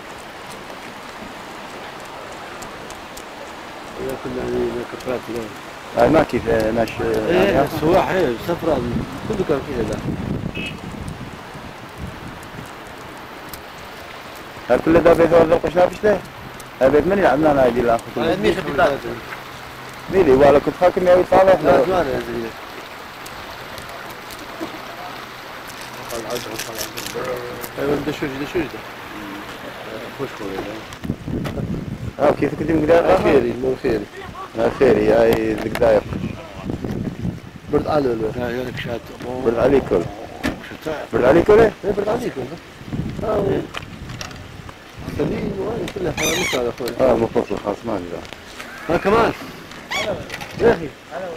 يا كل هذه كفرات اليوم. هاي ما كيف ناش. إيه السواح إيه سفرة كله كان فيها ده. هاي كل ده بيت هذا القش نافش ده. هاي بيت من يلعبنا أنا هاي لا. مين خبيثات؟ ميلي ولا كنت حاكم يا صالح. لا جوان يا زلمة. ايوه دشوش دشوش ده. خوش خوي ده. اه كيف كنت مقدار؟ خيري مو خيري. لا خيري هاي القداير. برد علي ولا؟ لا يونك شات. برد عليك كل. شتاء. برد عليك كل؟ ايه برد عليك كل. اه سليم وين كلها حواليك على اخوي. اه مفصل خاص ما اقدر. ها كمان. يا اخي.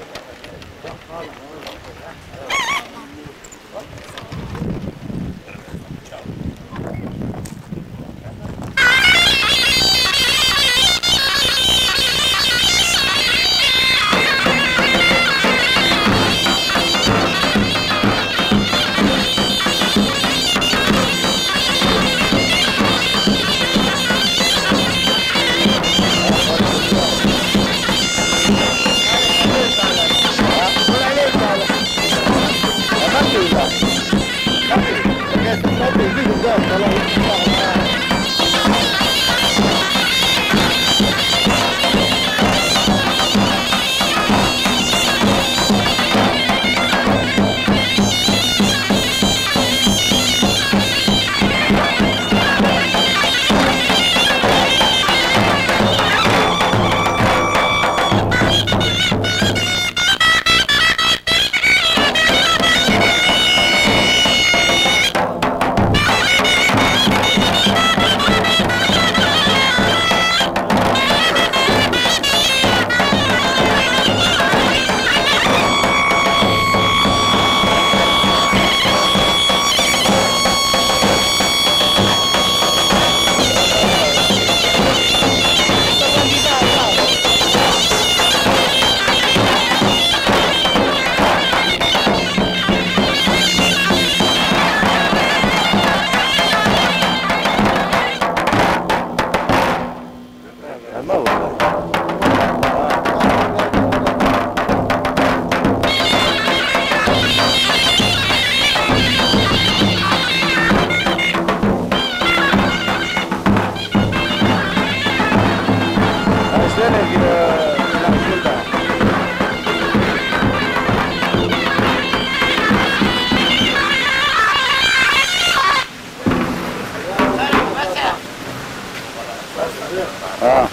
اه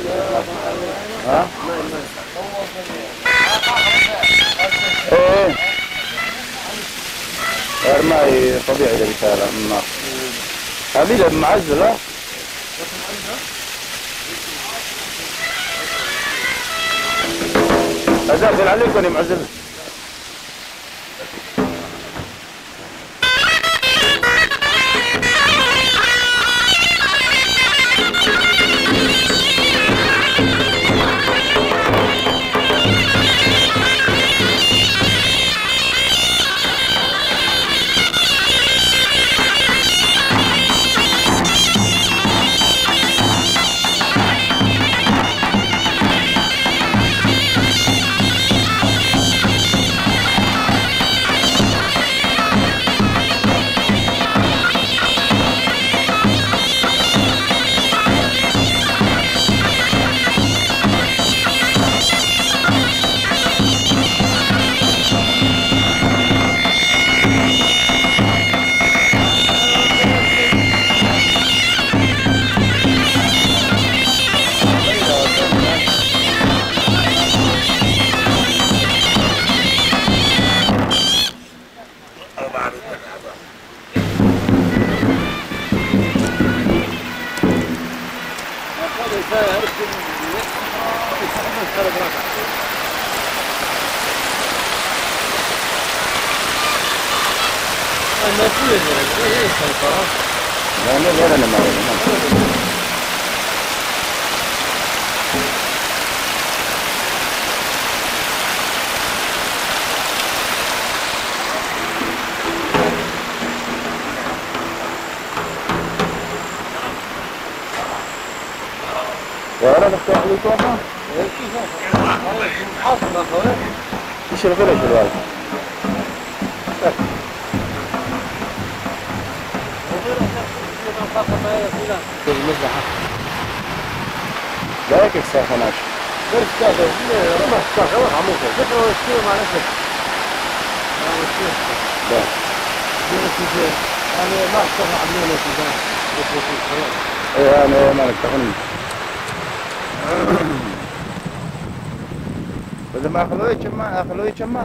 ها ايه ارماي طبيعي اللي بيسال النار هذه معزله ادخل عليك وانا معزل لا انا غير انا ما اعرف. وانا بفتح لي كوفه ايش الغرض دلوقتي؟ المذبحة لا هيك الساعة اثني عشر غير الساعة ما الساعة غير عموكا ذكروا الشيء مع نفسك لا أنا ما أشتغل عملية التزام ايه أنا ما نتفقني بدل ما أخلوه يجمع أخلوه يجمع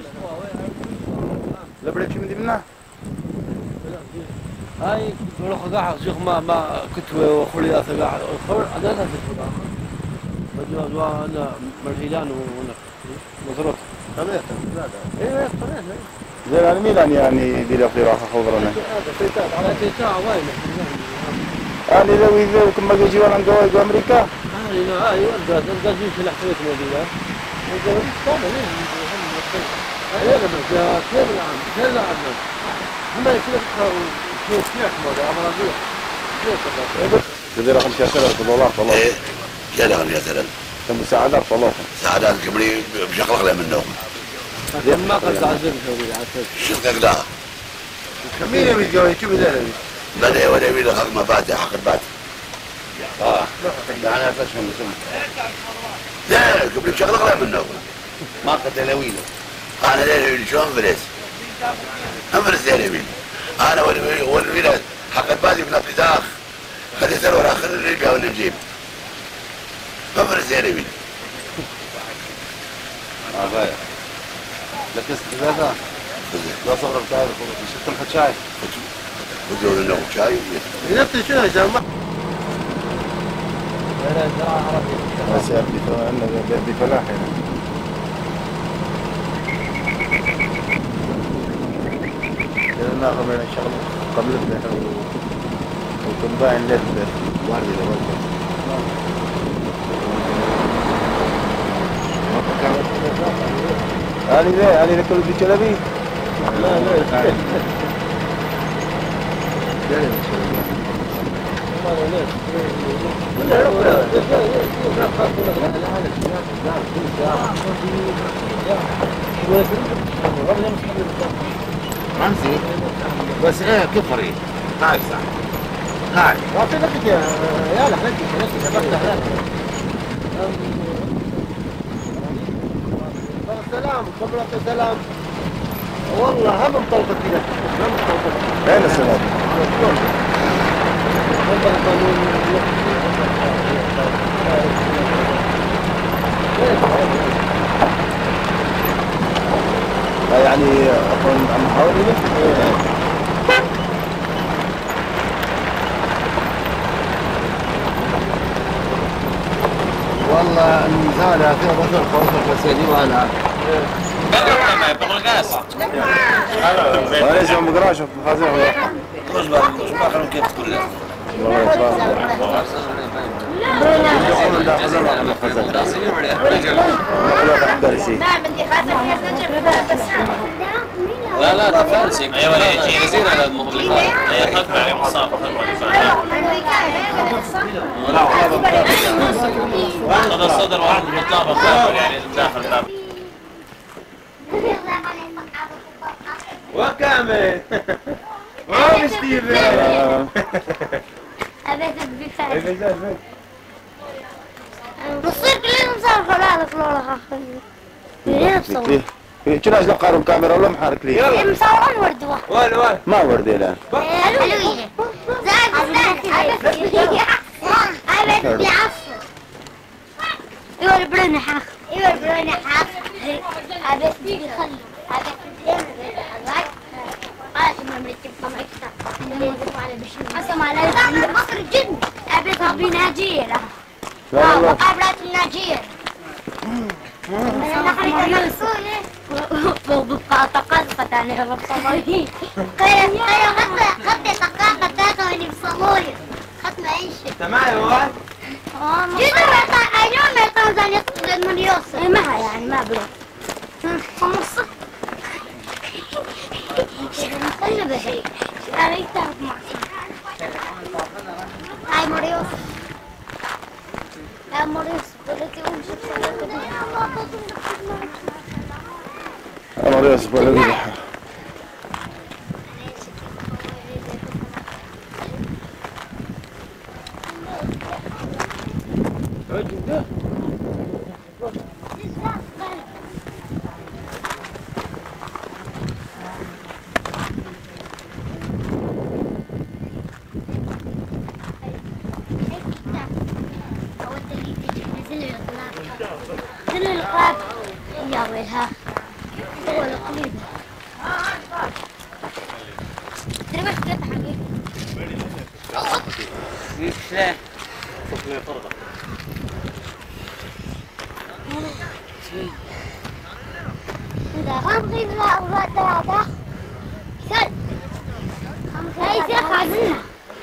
لا بدك شو من دمنا هاي بروح قاعد شيخ ما ما كنت وخلي قاعد الخبر أنا لا كنت بدو أنا مرحيلان وهنا مزروط طبيعة لا إيه طبيعة زي يعني ميلان يعني دي لفظي راح خضرنا على تيتا وين يعني لو إذا كم ما جي وانا جوا جوا أمريكا هاي لا هاي ورد ورد جيش الحفلات موجودة وجوا طبعا هاي هذا بس كيف العام كيف العام هم يكلفوا شو كيف ماذا أمراضية بدي رقم كاسرة دولار طلع إيه يا رقم كاسرة كم مساعدات طلع مساعدات كبري بشكل أغلى منهم ما قد تعزل شوي عسل شكلك لا مين يبي يجي شو بدأ بدأ ولا يبي له حق مفاتيح حق البات اه أنا فشل مسلم لا قبل بشكل أغلى منهم ما قد لويله أنا لا شو أنفلس أنفلس يا نبيل أنا والولاد حق البات من الفتاخ خلي ثروة آخر نلقى ولا نجيب أنفلس يا نبيل آه بايع لكن هذا لا صبر بتاعي شفت الحد شاي بدون انه شاي نفس الشيء يا جماعه لا زراعه عربيه بس يا بفلاح هنا ناخذ من الشغل قبل وكمباين ليت واردي لوالد هذه ليه؟ هذه لكل بجلبي؟ لا لا رمزي بس ايه كفري هاي صح هاي واعطي لك يا يا لك لك سلام قبل السلام والله هم مطلقة كده هم مطلقة اين السلام؟ يعني أكون عم حاول والله النزالة فيها بطل خوف بس يدي ولا وليس يوم بقراش في خازين ولا مش بقى مش بقى خلهم كيف تقول لا لا ده فارسي ايوه جاهزين على المهلكات هي خدمه عليه مصافحه هذا الصدر واحد مطلب يعني داخل وكامل وين ستيفن أبيت بفعل نصير كلنا نصور هذا كلنا خاخذين كلنا نصور شنو اجل قارن كاميرا ولا محرك لي؟ يلا مصورين وردوه وين وين؟ ما وردي الان حلوين زاد زاد أبيت بعصر ايوه البروني حاخ ايوه البروني حاخ أبيت بيخلي أبيت بيخلي قالت ما مركب طمعك قسم على مصر الجن أبيت ربي ناجيرة وقابلت الناجير نخرج المنصورة وبقى قصة يعني هلا بصمالي خير خير خدت خدت ثقافة تاتا واني بصمالي خدت معيشة انت معي واحد؟ اه جدا ما اليوم ما تنزل يصل من يوصل ايه معها يعني ما بلو خمسة خلنا بهي انا يتعب معها هاي مريوس هاي مريوس بدك امشي بسرعة مريوس بلدي كل القلاب يا ويلها هو القليب ترى بس قطع حقيقي شلون؟ إذا خمسين لا أربعة ثلاثة سل هاي سيخ عزلنا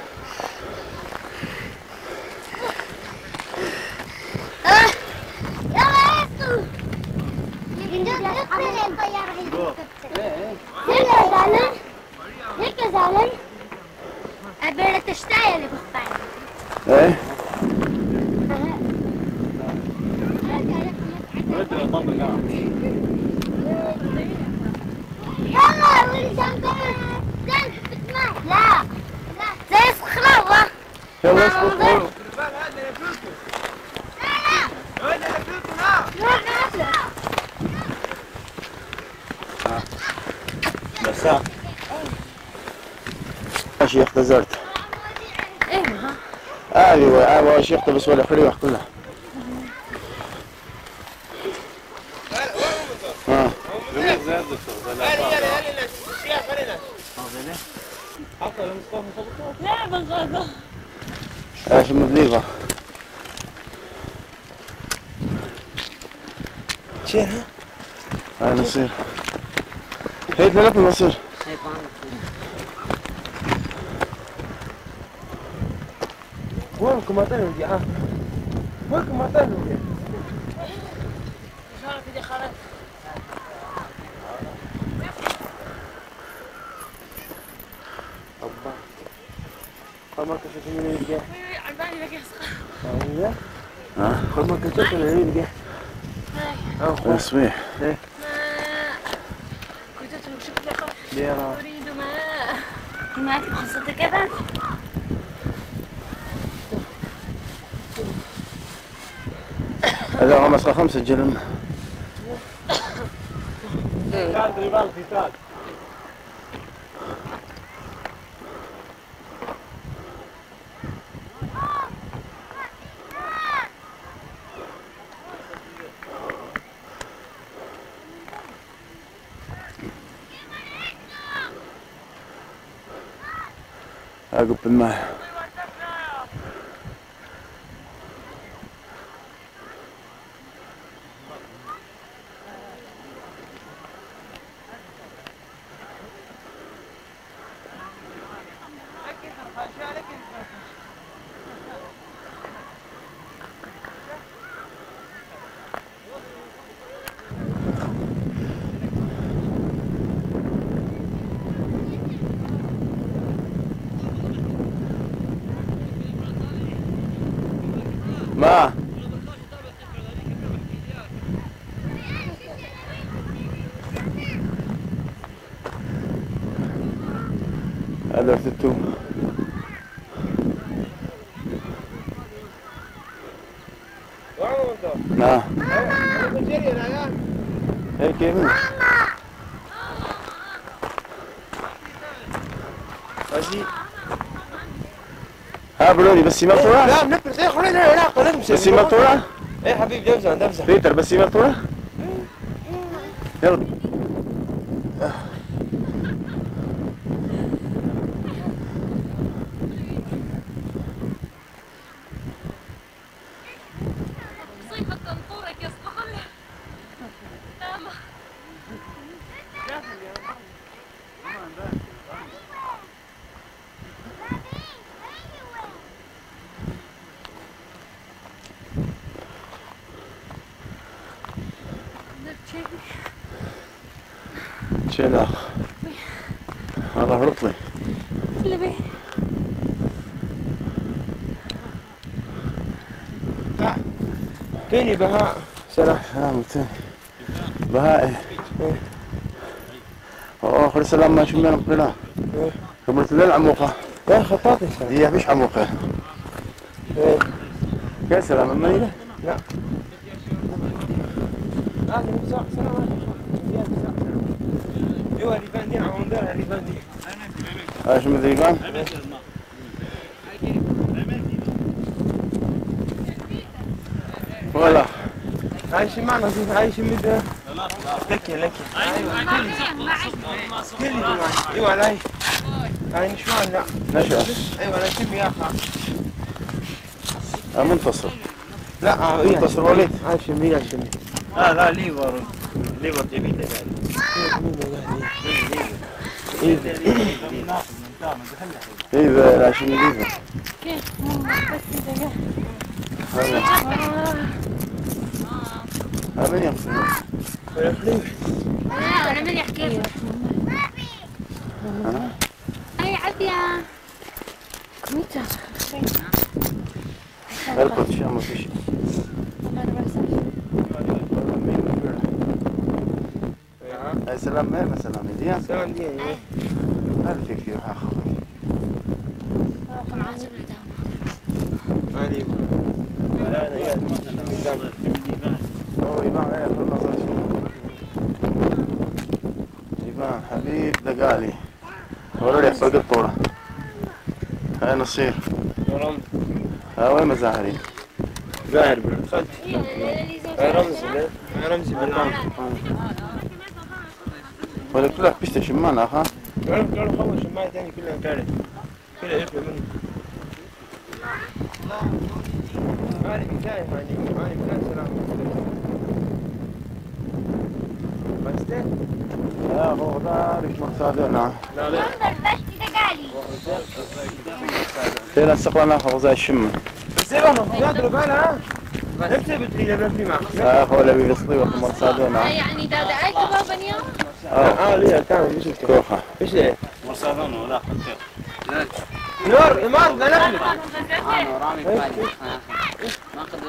هيك يا زلمة أبيرة تشتاي اللي بخفاني ايه يلا ولي شنكر زي بتسمع لا زي الخلاوة يلا اسكت بس ماشي اختزلت ايه ما ايوه ايوه شيخ بس ولا حلوه كلها ها لا بغضة ايش مذيبه شيرها هاي نصير هي ثلاث نصير وينكم ما تنوجي ها وينكم ما تنوجي مش عارف إذا خرجت أبا خمر كشف من يلقى عبالي لك يسقى ايوه ها خمر كشف من يلقى اه تصبيح ايه كنت تمشي لك ديرا أريد ماء ماء بخصتك كذا هذا غمس خمسة جلم عقب الماء ما هذا ارتدتو نعم هيك كيف ماشي ها بلوني بس ما طلع لا بنفس ايه خلينا ناقل نمشي بس ما طلع ايه حبيبي امزح امزح بيتر بس ما طلع يلا صيفة تنطورك يا صقل نعم شيل اخ هذا هرطلي اللي بيه فيني بهاء سلام سلامتين بهائي اخر سلام ما شمينا قبلها قبلت لنا العموقه يا خطاطي هي فيش عموقه يا سلام المنيله لا هذه مساق سلام ايوه اللي باندي عم ندير اللي باندي ايش مدري كان ولا عايش معنا في عايش مدة لكي لكي ايوه ايوه لا هاي نشوان لا نشوان ايوه لا كم يا اخي منتصر لا منتصر وليد عايش مية عايش مية اه لا ليفر ليفر جميل اذا لا شيء ليفر كيف بس اذا هذا من يقصد انا من يحكي لي اي عافيه ميتا القط شيء ما في شيء اي سلام ما سلام ديان سلام ديان هل في كثير اخر هذه إيمان حبيب دقالي ورا لي فوق الطورة هاي نصير ها وين مزاهرين زاهر بالخد هاي رمزي هاي رمزي بالقام ولا كلها بيشتا شمان اخا قالوا قالوا خلص شمان ثاني كلها كانت كلها يفلو منه هاني مكان هاني هاني مكان سلام بس يا هو دارك مقصادنا لا لا تيلا السقوى ناخذ زي الشمة سيبهم يدروا بالها امتى بتريد بنتي معك يا اخو ولا بيصلي وقت مقصادنا يعني دا دعيت بابا اليوم اه اه ليه كان مش كوخة ايش ليه مرصادون ولا خطير نور إمام لا نفلك انا رامي بالي ما قد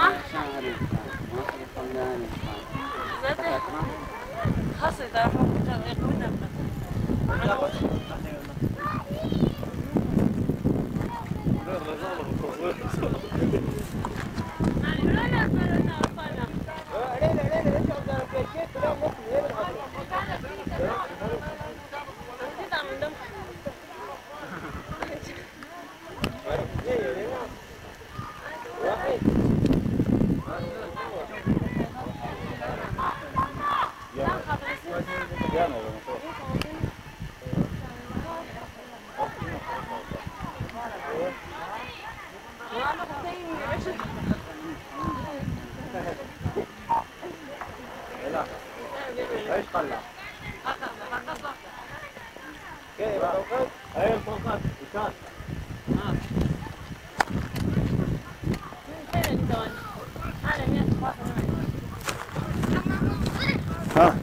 خاصة إذا راحوا يقومنا ايش طلع؟ كيف فوقات؟ ايوه فوقات وكان ها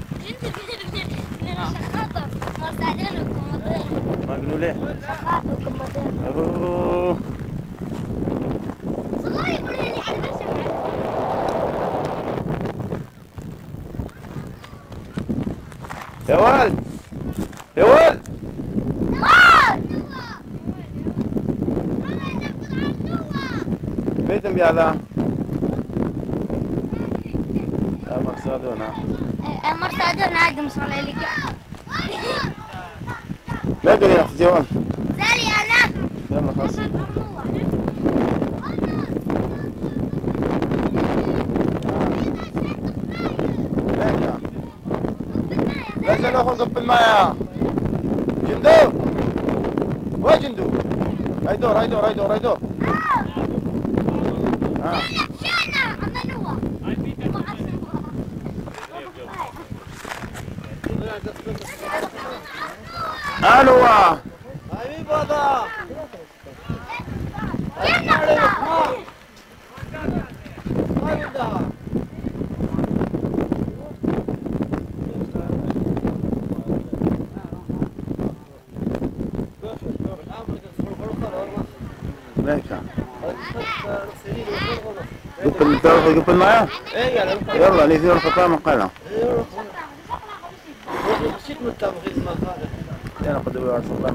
ما قالوا ليه؟ اوه يا ولد يا ولد بيتم يا ذا يا مرصادونا مرصادونا عادي مصلي لك ما قال يا اخي جوان سالي انا يلا خلاص لازم ناخذ قب الماء جندو وين جندو هاي دور هاي دور هاي دور هاي دور ها الو هاي بابا قبل تعرف قبل معاه؟ ايه يلا نيجي الفطار من قلنا. مشيت من التمغيز ما قال. انا قد وعد الله.